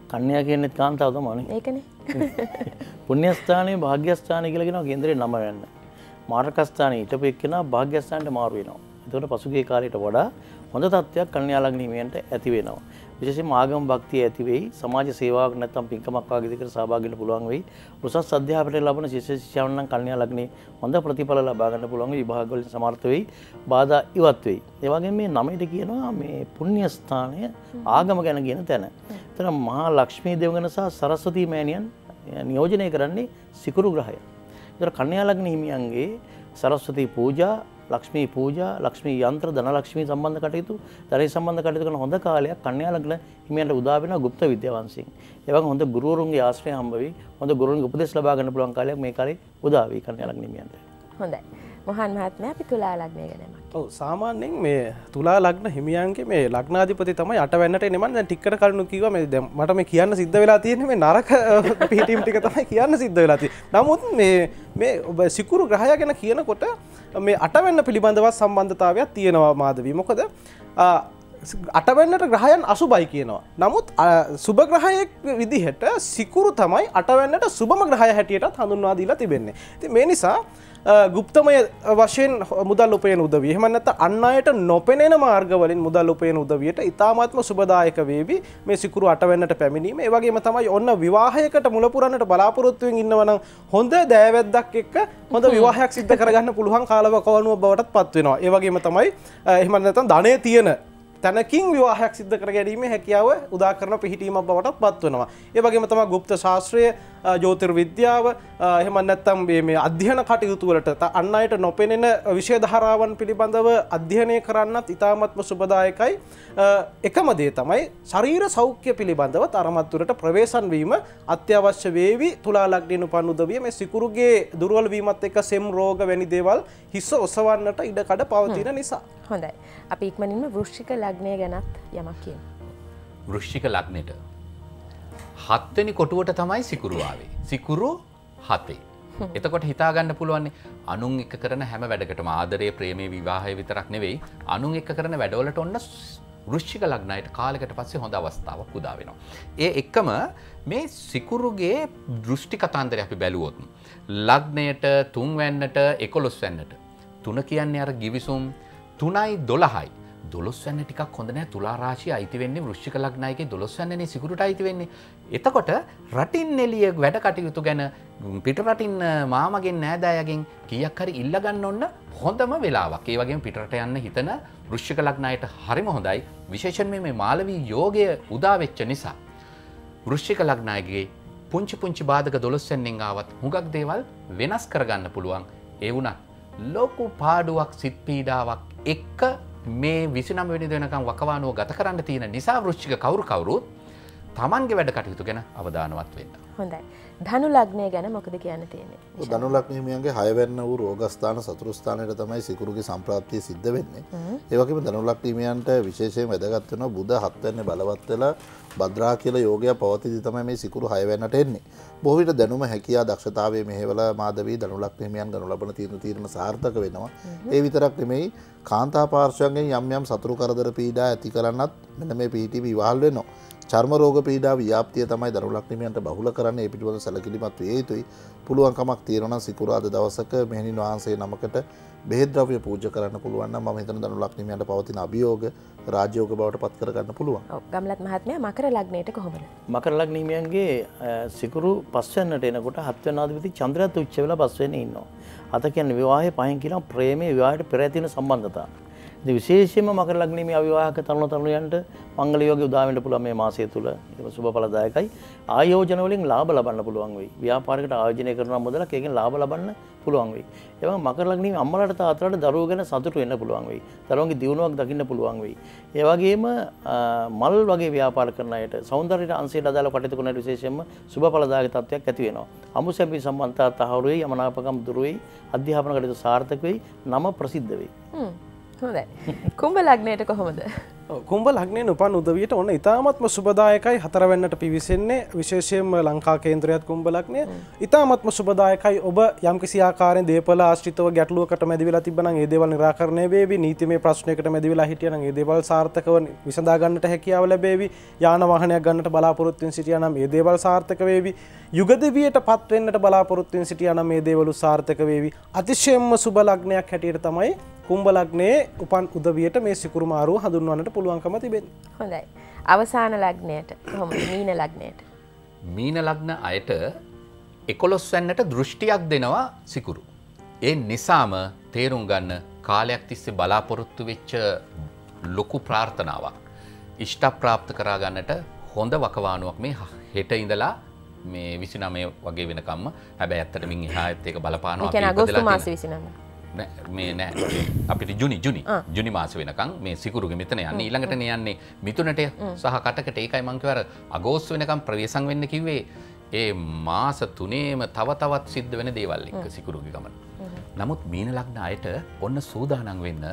කන්‍යා කියන්නේ කාන්තාව තමයි. ඒකනේ. පුණ්‍යස්ථානයේ භාග්‍යස්ථානය කියලා කියනවා කේන්දරේ නම වෙන්න. මාරකස්ථානයේ හිටපු එක්කෙනා භාග්‍යස්ථානට මාරු වෙනවා. ඒතකොට පසුගිය කාලයට වඩා හොඳ තත්ත්වයක් කන්‍යා ලග්න හිමියන්ට ඇති වෙනවා. විශේෂයෙන්ම ආගම භක්තිය ඇති වෙයි, සමාජ සේවාවක් නැත්නම් පින්කමක් වගේ දෙයකට සහභාගී වෙන්න පුළුවන් වෙයි. උසස් අධ්‍යාපනය ලබන ශිෂ්‍ය ශිෂ්‍යාවන් නම් කන්‍යා ලග්නේ හොඳ ප්‍රතිඵල ලබා ගන්න පුළුවන් විභාග වලින් සමර්ථ වෙයි, බාධා ඉවත් වෙයි. ඒ වගේම මේ නමයට කියනවා මේ පුණ්‍ය ස්ථානය ආගම ගැන කියන තැන. එතන මහා ලක්ෂ්මී දේවගණ සහ සරස්වතී මෑණියන් නියෝජනය කරන්නේ සිකුරු ග්‍රහය. ඒතර කන්‍යා ලග්න හිමියන්ගේ සරස්වතී පූජා, ලක්ෂ්මී පූජා, ලක්ෂ්මී යන්ත්‍ර, ධනලක්ෂ්මී සම්බන්ධ කටයුතු, ධනය සම්බන්ධ කටයුතු කරන හොඳ කාලයක් කන්‍යා ලග්න හිමියන්ට උදා වෙනවා গুপ্ত විද්‍යාවංශයෙන්. ඒ වගේම හොඳ ගුරුවරුන්ගේ ආශ්‍රය හම්බ වෙයි, හොඳ ගුරුවරුන්ගේ උපදෙස් ලබා ගන්න පුළුවන් කාලයක් මේ කාලේ උදා වෙයි කන්‍යා ලග්න හිමියන්ට. හොඳයි. මොහන් මහත්මයා අපි තුලා ලග්නය ගැන යමක්. ඔව් සාමාන්‍යයෙන් මේ තුලා ලග්න හිමියන්ගේ මේ ලග්නාධිපති තමයි අටවැන්නට එන්නේ. මම දැන් ටිකකට කලින් කිව්වා මේ දැන් මට මේ කියන්න සිද්ධ වෙලා තියෙන්නේ මේ නරක පිටීම් ටික තමයි කියන්න සිද්ධ වෙලා තියෙන්නේ. නමුත් මේ සිකුරු ග්‍රහය ගැන කියනකොට මේ අටවැන්න පිළිබඳව සම්බන්ධතාවයක් තියෙනවා මාධවී. මොකද අටවැන්නට ග්‍රහයන් අසුබයි කියනවා. නමුත් සුබ ග්‍රහයෙක් විදිහට සිකුරු තමයි අටවැන්නට සුබම ග්‍රහය හැටියටත් හඳුන්වා දීලා තිබෙන්නේ. ඉතින් මේ නිසා ගුප්තමය වශයෙන් මුදල් උපයන උදවිය එහෙම නැත්නම් අන් අයට නොපෙනෙන මාර්ග වලින් මුදල් උපයන උදවියට ඊ타මාත්ම සුබදායක වේවි මේ සිකුරු අටවැන්නට පැමිණීම. ඒ වගේම තමයි ඔන්න විවාහයකට මුල පුරන්නට බලාපොරොත්තු වෙමින් ඉන්නවා නම් හොඳ දෑවැද්දක් එක්ක හොඳ විවාහයක් සිද්ධ කරගන්න පුළුවන් කාලවකවනුව බවටත් පත් වෙනවා. ඒ වගේම තමයි එහෙම නැත්නම් ධනෙ තියෙන තැනකින් විවාහයක් සිද්ධ කර ගැනීමේ හැකියාව උදා කරන පිහිටීමක් බවටත් පත් වෙනවා. ඒ වගේම තමයි গুপ্ত ශාස්ත්‍රය, ජ්‍යොතිර්විද්‍යාව, එහෙම නැත්නම් මේ අධ්‍යයන කටයුතු වලට අන් අයට නොපෙනෙන විෂය ධාරාවන් පිළිබඳව අධ්‍යයනය කරන්නත් ඉතාමත්ම සුබදායකයි. එකම දේ තමයි ශරීර සෞඛ්‍ය පිළිබඳව තරමත් දුරට ප්‍රවේශම් වීම අත්‍යවශ්‍ය වේවි. තුලා ලග්නෙන උපන් උදවිය මේ සිකුරුගේ දුර්වල වීමත් එක්ක සෙම් රෝග වැනි දේවල් හිස ඔසවන්නට ඉඩකඩ පවතින නිසා. හොඳයි. අපි ඉක්මනින්ම වෘශ්චික ලග්නය ගැනත් යමක් කියමු. වෘශ්චික ලග්නෙට 7 වෙනි කොටුවට තමයි සිකුරු ආවේ. සිකුරු 7. එතකොට හිතා ගන්න පුළුවන් අනුන් එක්ක කරන හැම වැඩකටම ආදරය, ප්‍රේමයේ, විවාහය විතරක් නෙවෙයි අනුන් එක්ක කරන වැඩවලට ඔන්න වෘශ්චික ලග්නයට කාලයකට පස්සේ හොඳ අවස්ථාවක් උදා වෙනවා. ඒ එක්කම මේ සිකුරුගේ දෘෂ්ටි කතාන්දරය අපි බැලුවොත් ලග්නයට 3 වැන්නට 11 වැන්නට 3 කියන්නේ අර givisum 3යි 12යි 12 වැන්න ටිකක් හොඳ නැහැ. තුලා රාශිය අයිති වෙන්නේ වෘශ්චික ලග්නයගේ 12 වැන්නනේ සිකුරුට අයිති වෙන්නේ. එතකොට රටින් එළිය වැඩ කටයුතු ගැන පිට රටින් මාමගෙන් නෑදෑයගෙන් කීයක් හරි ඉල්ල ගන්න ඕන හොඳම වෙලාවක්. ඒ වගේම පිටරට යන්න හිතන වෘශ්චික ලග්නයට හරිම හොඳයි. විශේෂයෙන්ම මේ මාලවී යෝගය උදා වෙච්ච නිසා වෘශ්චික ලග්නයගේ පුංචි පුංචි බාධක 12 වැන්නෙන් ආවත් හුඟක් දේවල් වෙනස් කරගන්න පුළුවන්. ඒ වුණත් ලොකු පාඩුවක්, සිත් පීඩාවක් එක්ක මේ 29 වෙනි දිනකම් වකවානුව ගත කරන්න තියෙන නිසා වෘශ්චික කවුරුත් තමන්ගේ වැඩ කටයුතු ගැන අවධානවත් වෙන්න. හොඳයි. ධනු ලග්නය ගැන මොකද කියන්න තියෙන්නේ? ධනු ලග්න හිමියන්ගේ 6 වෙනි වූ රෝගස්ථාන සතුරු ස්ථානයට තමයි සිකුරුගේ සම්ප්‍රාප්තිය සිද්ධ වෙන්නේ. ඒ වගේම ධනු ලග්න හිමියන්ට විශේෂයෙන් වැදගත් වෙනවා බුධ 7 වෙනි බලවත් වෙලා භද්‍රා කියලා යෝගය පවතිද්දී තමයි මේ සිකුරු 6 වෙනට එන්නේ. බොහෝ විට දැනුම හැකියා දක්ෂතාවයේ මෙහෙवला මාධවී ධනු ලග්න හිමියන් ගනු ලබන තීරණ සාර්ථක වෙනවා. ඒ විතරක් නෙමෙයි කාන්තා පාර්ශ්වයෙන් යම් සතුරු කරදර පීඩා ඇති කරන්නත් මෙන්න මේ PTV ඉවහල් වෙනවා. චර්ම රෝග පීඩා ව්‍යාප්තිය තමයි ධනු ලග්න හිමියන්ට බහුල කරන්නේ. ඒ පිටුවල සැලකිලිමත් විය යුතුයි. පුළුවන්කමක් තියෙනවා නම් සිකුරු අද දවසක මෙහෙණින් වහන්සේ නමකට බෙහෙත් ද්‍රව්‍ය පූජා කරන්න පුළුවන් නම් මම හිතන ධනු ලග්න හිමියන්ට පවතින අභියෝග රාජ්‍යෝග බවට පත් කර ගන්න පුළුවන්. ඔව් ගම්ලත් මහත්මයා මකර ලග්නයට කොහොමද? මකර ලග්න හිමියන්ගේ සිකුරු 5 වෙනිට එනකොට 7 වෙනි ආධිපති චන්ද්‍රයාත් උච්ච වෙලා 5 වෙනි ඉන්නවා. අත කියන්නේ විවාහයේ පහෙන් කියන ප්‍රේමයේ විවාහයට පෙර ඇති වෙන සම්බන්ධතාව. ඉතින් විශේෂයෙන්ම මකර ලග්න හිමි අවිවාහක තරුණ තරුණියන්ට මංගල යෝගය උදා වෙන්න පුළුවන් මේ මාසය තුල. ඒක සුබඵලදායකයි. ආයෝජන වලින් ලාභ ලබන්න පුළුවන් වෙයි. ව්‍යාපාරයකට ආයෝජනය කරන මුදලක් ඒකෙන් ලාභ ලබන්න පුළුවන් වෙයි. ඒ වගේම මකර ලග්න හිමි අම්මලාට තාත්තලාට දරුවෝ ගැන සතුටු වෙන්න පුළුවන් වෙයි. දරුවන්ගේ දියුණුවක් දකින්න පුළුවන් වෙයි. ඒ වගේම මල් වගේ ව්‍යාපාර කරන අයට සෞන්දර්යයට අංශයට අදාළ කටයුතු කරන විශේෂයෙන්ම සුබඵලදායක තත්ත්වයක් ඇති වෙනවා. අමුසැපි සම්බන්ධතා තහවුරු වෙයි, යමනාපකම් දුරු වෙයි, අධ්‍යාපන කටයුතු සාර්ථක වෙයි, නම ප්‍රසිද්ධ වෙයි. හොඳයි. කුම්භ ලග්නයට කොහොමද? කුම්භ ලග්නයෙන් උපන් උදවියට ඔන්න ඉතාමත්ම සුබදායකයි 4 වෙනිට පිවිසෙන්නේ විශේෂයෙන්ම ලංකා කේන්ද්‍රයත් කුම්භ ලග්නය ඉතාමත්ම සුබදායකයි ඔබ යම්කිසි ආකාරයෙන් දේපල ආශ්‍රිතව ගැටලුවකට මැදි වෙලා තිබ්බනම් ඒ දේවල් निराකරණය වේවි නීතිමය ප්‍රශ්නයකට මැදි වෙලා හිටියනම් ඒ දේවල් සාර්ථකව විසඳා ගන්නට හැකියාව ලැබේවි යාන වාහනයක් ගන්නට බලාපොරොත්තු වෙන සිටියානම් ඒ දේවල් සාර්ථක වේවි යුග දෙවියට පත් වෙන්නට බලාපොරොත්තු වෙන සිටියානම් මේ දේවල් සාර්ථක වේවි අතිශයින්ම සුබ ලග්නයක් හැටියට තමයි කුම්භ ලග්නයේ උපන් උදවියට මේ සිකුරු මාරුව හඳුන්වන්නට පුළුවන්කම තිබෙන්නේ. හොඳයි. අවසාන ලග්නයට කොහොමද? මීන ලග්නයට. මීන ලග්න අයට 11 වෙනිට දෘෂ්ටියක් දෙනවා සිකුරු. ඒ නිසාම තේරුම් ගන්න කාලයක් තිස්සේ බලාපොරොත්තු වෙච්ච ලොකු ප්‍රාර්ථනාවක් ඉෂ්ට ප්‍රාප්ත කරා ගන්නට හොඳ වකවානුවක් මේ හෙට ඉඳලා මේ 29 වගේ වෙනකම්ම හැබැයි ඇත්තට මින් එහාත් ඒක බලපානවා අපි අගෝස්තු මාස 29 මේ නෑ අපිට ජුනි මාස වෙනකම් මේ සිකුරුගේ මෙතන යන්නේ ඊළඟට යන්නේ මිථුනට සහ කටකට ඒකයි මං කිව්වා අගෝස්තු වෙනකම් ප්‍රවේශම් වෙන්න කිව්වේ ඒ මාස තුනේම තව තවත් සිද්ධ වෙන දේවල් එක්ක සිකුරුගේ ගමන. නමුත් මීන ලග්න අයට ඔන්න සූදානම් වෙන්න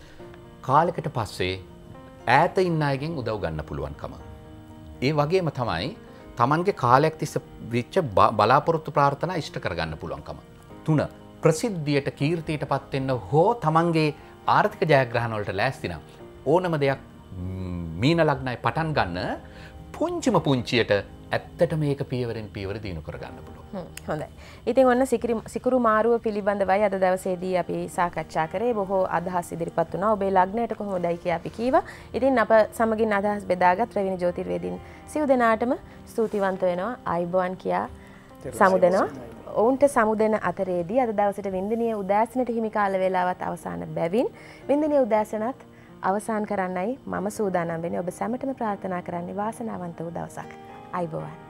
කාලයකට පස්සේ ඈත ඉන්න අයගෙන් උදව් ගන්න පුළුවන්කම. ඒ වගේම තමයි Tamanගේ කාලයක් තිස්සේ විච්ච බලාපොරොත්තු ප්‍රාර්ථනා ඉෂ්ට කරගන්න පුළුවන්කම. 3 ප්‍රසිද්ධියට කීර්තියට පත් වෙන්න හෝ තමන්ගේ ආර්ථික ජයග්‍රහණ වලට ලෑස්ති නම් ඕනම දෙයක් මීන ලග්නයි පටන් ගන්න පුංචිම පුංචියට ඇත්තට මේක පියවරෙන් පියවර දිනු කරගන්න පුළුවන්. හොඳයි. ඉතින් ඔන්න සිකුරු මාරුව පිළිබඳවයි අද දවසේදී අපි සාකච්ඡා කරේ. බොහෝ අදහස් ඉදිරිපත් වුණා. ඔබේ ලග්නයට කොහොමදයි කියලා අපි කීවා. ඉතින් අප සමගින් අදහස් බෙදාගත් රවිනි ජෝතිර්වේදීන් සිව් දෙනාටම ස්තුතිවන්ත වෙනවා. ආයුබෝවන් කියා සමුදෙනවා. ඔවුන්ට සමුදෙන අතරේදී අද දවසට වින්දනීය උදෑසනට හිමි කාල වේලාවත් අවසන් බැවින් වින්දනීය උදෑසනත් අවසන් කරන්නයි මම සූදානම් වෙන්නේ. ඔබ සැමටම ප්‍රාර්ථනා කරන්නේ වාසනාවන්ත වූ දවසක්. ආයුබෝවන්.